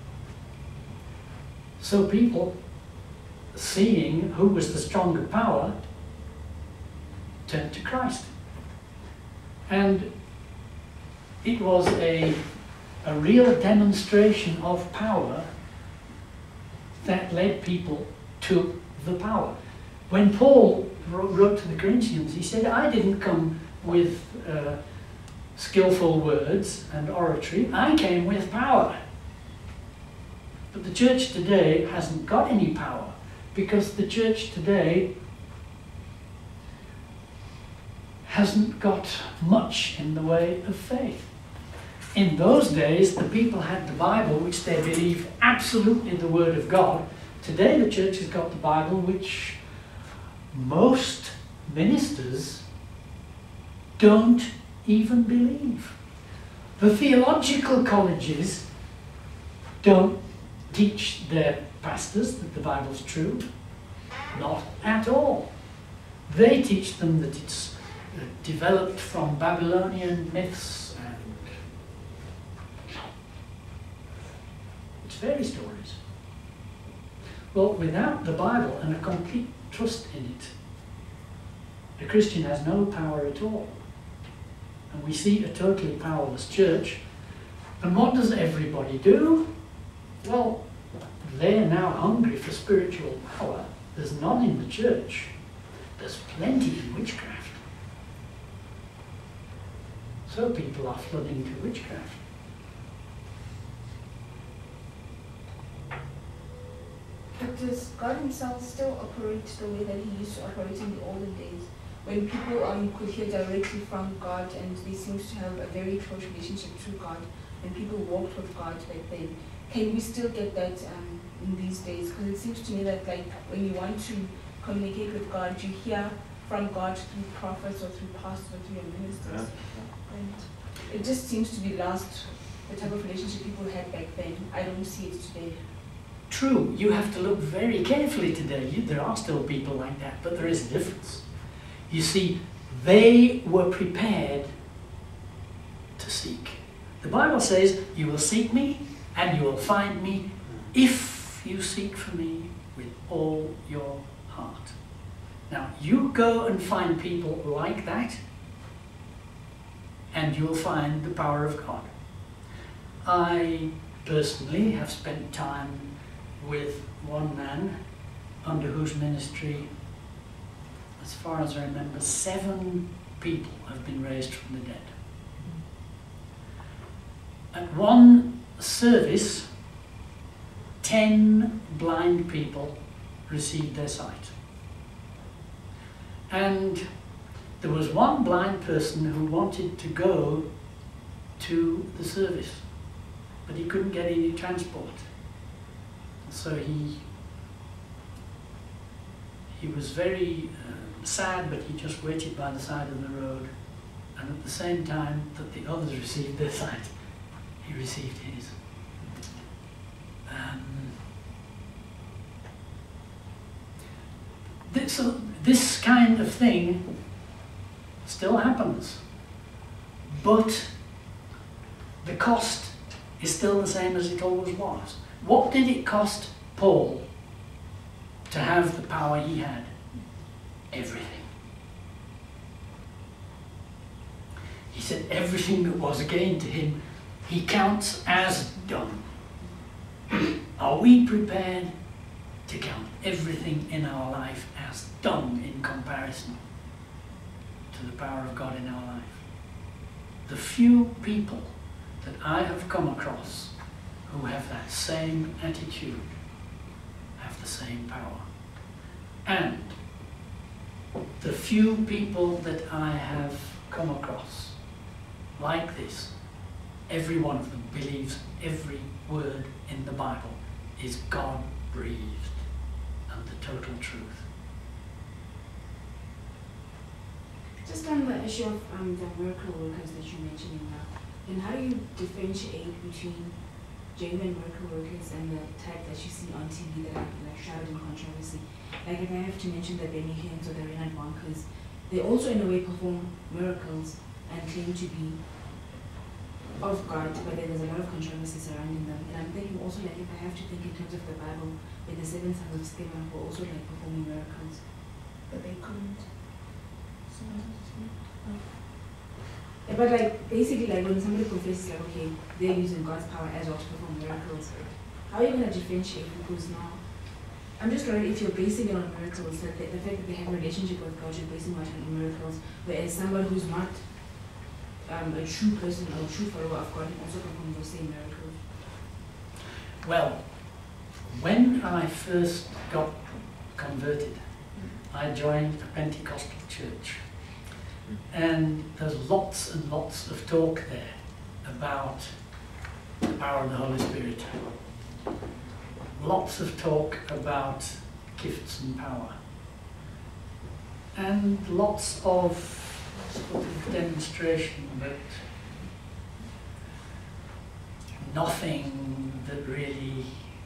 So people, seeing who was the stronger power, turned to Christ. And it was a, a real demonstration of power that led people to the power. When Paul wrote to the Corinthians, he said, I didn't come with uh, skillful words and oratory, I came with power. But the church today hasn't got any power, because the church today hasn't got much in the way of faith. In those days, the people had the Bible, which they believed absolutely the Word of God. Today, the church has got the Bible, which most ministers don't even believe. The theological colleges don't teach their pastors that the Bible's true. Not at all. They teach them that it's uh, developed from Babylonian myths and it's fairy stories. Well, without the Bible and a complete trust in it, a Christian has no power at all. And we see a totally powerless church. And what does everybody do? Well, they're now hungry for spiritual power. There's none in the church. There's plenty in witchcraft. So people are flooding to witchcraft. But does God himself still operate the way that he used to operate in the olden days? When people um, could hear directly from God and they seemed to have a very close relationship to God, when people walked with God back then, can we still get that um, in these days? Because it seems to me that like when you want to communicate with God, you hear from God through prophets or through pastors or through your ministers. Yeah. And it just seems to be lost, the type of relationship people had back then. I don't see it today. True, you have to look very carefully today. You, there are still people like that, but there is a difference. You see, they were prepared to seek. The Bible says, you will seek me and you will find me if you seek for me with all your heart. Now, you go and find people like that and you'll find the power of God. I personally have spent time with one man under whose ministry, as far as I remember, seven people have been raised from the dead. At one service, ten blind people received their sight. And there was one blind person who wanted to go to the service. but he couldn't get any transport. So he he was very uh, sad, but he just waited by the side of the road, and at the same time that the others received their sight, he received his. Um, this, so this kind of thing still happens, but the cost is still the same as it always was. What did it cost Paul to have the power he had? Everything. He said everything that was gained to him, he counts as done. Are we prepared to count everything in our life as done in comparison to the power of God in our life? The few people that I have come across who have that same attitude have the same power. And the few people that I have come across like this, every one of them believes every word in the Bible is God-breathed and the total truth. Just on the issue of um, the miracle workers that you're mentioning now, and how do you differentiate between genuine miracle workers and the type that you see on T V that are like shrouded in controversy? Like if I have to mention the Benny Hinn's or the Reinhard Bonnke's, they also in a way perform miracles and claim to be of God, but then there's a lot of controversy surrounding them. And I'm thinking also like if I have to think in terms of the Bible, when the seven sons of Sceva were also like performing miracles, but they couldn't. So, yeah, but like basically like when somebody confesses like okay, they're using God's power as well to perform miracles, how are you gonna differentiate? Because now I'm just worried if you're basing it on miracles, that the, the fact that they have a relationship with God, you're basing it on miracles, whereas somebody who's not um, a true person or a true follower of God can also perform those same miracles. Well, when I first got converted, I joined a Pentecostal church. And there's lots and lots of talk there about the power of the Holy Spirit. Lots of talk about gifts and power. And lots of sort of demonstration that nothing that really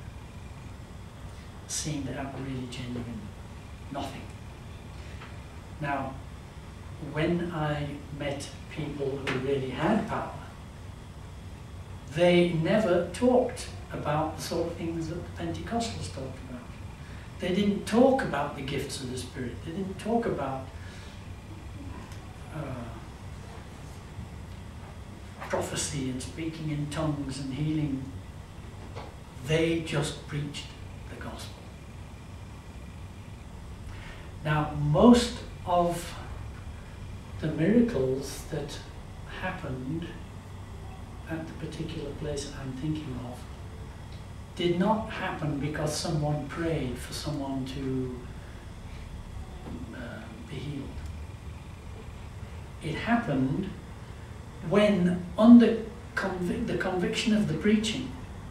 seemed out really genuine. Nothing. Now, when I met people who really had power, they never talked about the sort of things that the Pentecostals talked about. They didn't talk about the gifts of the Spirit. They didn't talk about uh, prophecy and speaking in tongues and healing. They just preached the gospel. Now, most of the miracles that happened at the particular place I'm thinking of did not happen because someone prayed for someone to uh, be healed. It happened when, under convic the conviction of the preaching,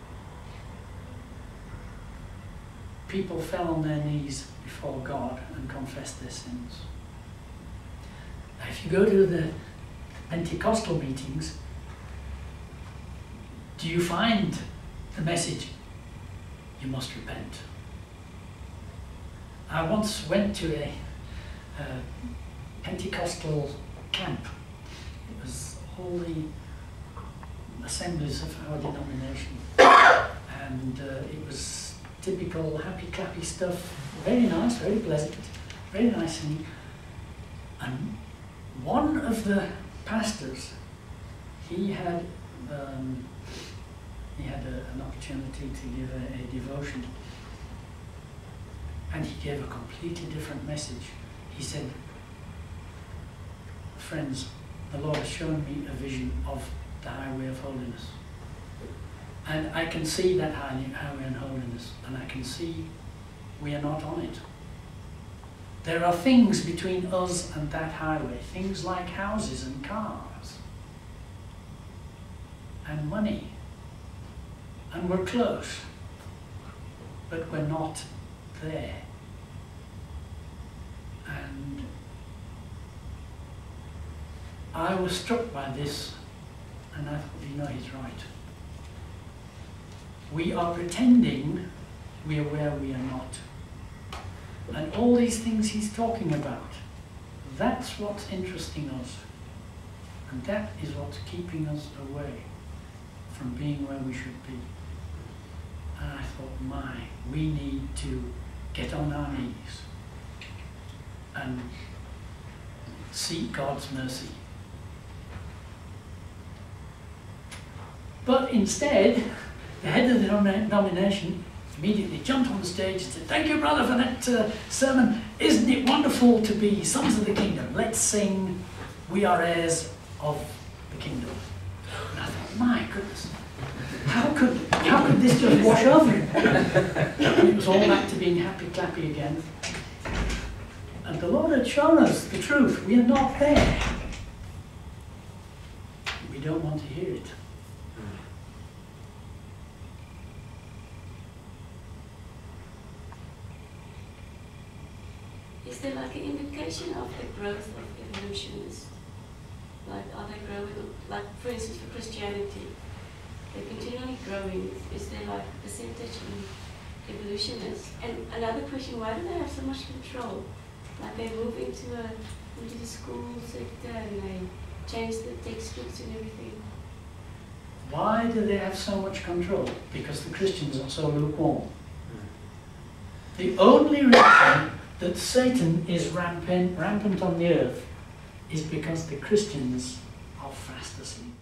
people fell on their knees before God and confessed their sins. Now, if you go to the Pentecostal meetings, do you find the message, you must repent? I once went to a, a Pentecostal camp. It was all the assemblies of our denomination. And uh, it was typical happy clappy stuff, very nice, very pleasant, very nice singing. And one of the pastors, he had um, he had a, an opportunity to give a, a devotion, and he gave a completely different message. He said, friends, the Lord has shown me a vision of the highway of holiness. And I can see that highway of holiness, and I can see we are not on it. There are things between us and that highway, things like houses and cars and money and we're close, but we're not there. And I was struck by this, and I thought, you know, he's right. We are pretending we are where we are not. And all these things he's talking about, that's what's interesting us. And that is what's keeping us away from being where we should be. And I thought, my, we need to get on our knees and seek God's mercy. But instead, the head of the denomination immediately jumped on the stage and said, "Thank you, brother, for that uh, sermon. Isn't it wonderful to be sons of the kingdom? Let's sing, we are heirs of the kingdom." And I thought, my goodness, how could, how could this just wash over him? And it was all back to being happy clappy again. And the Lord had shown us the truth. We are not there. We don't want to hear it. Is there like an indication of the growth of evolutionists? Like, are they growing? Like, for instance, for Christianity, they're continually growing. Is there like a percentage in evolutionists? And another question: why do they have so much control? Like, they move into a into the school sector and they change the textbooks and everything. Why do they have so much control? Because the Christians are so lukewarm. The only reason that Satan is rampant, rampant on the earth is because the Christians are fast asleep.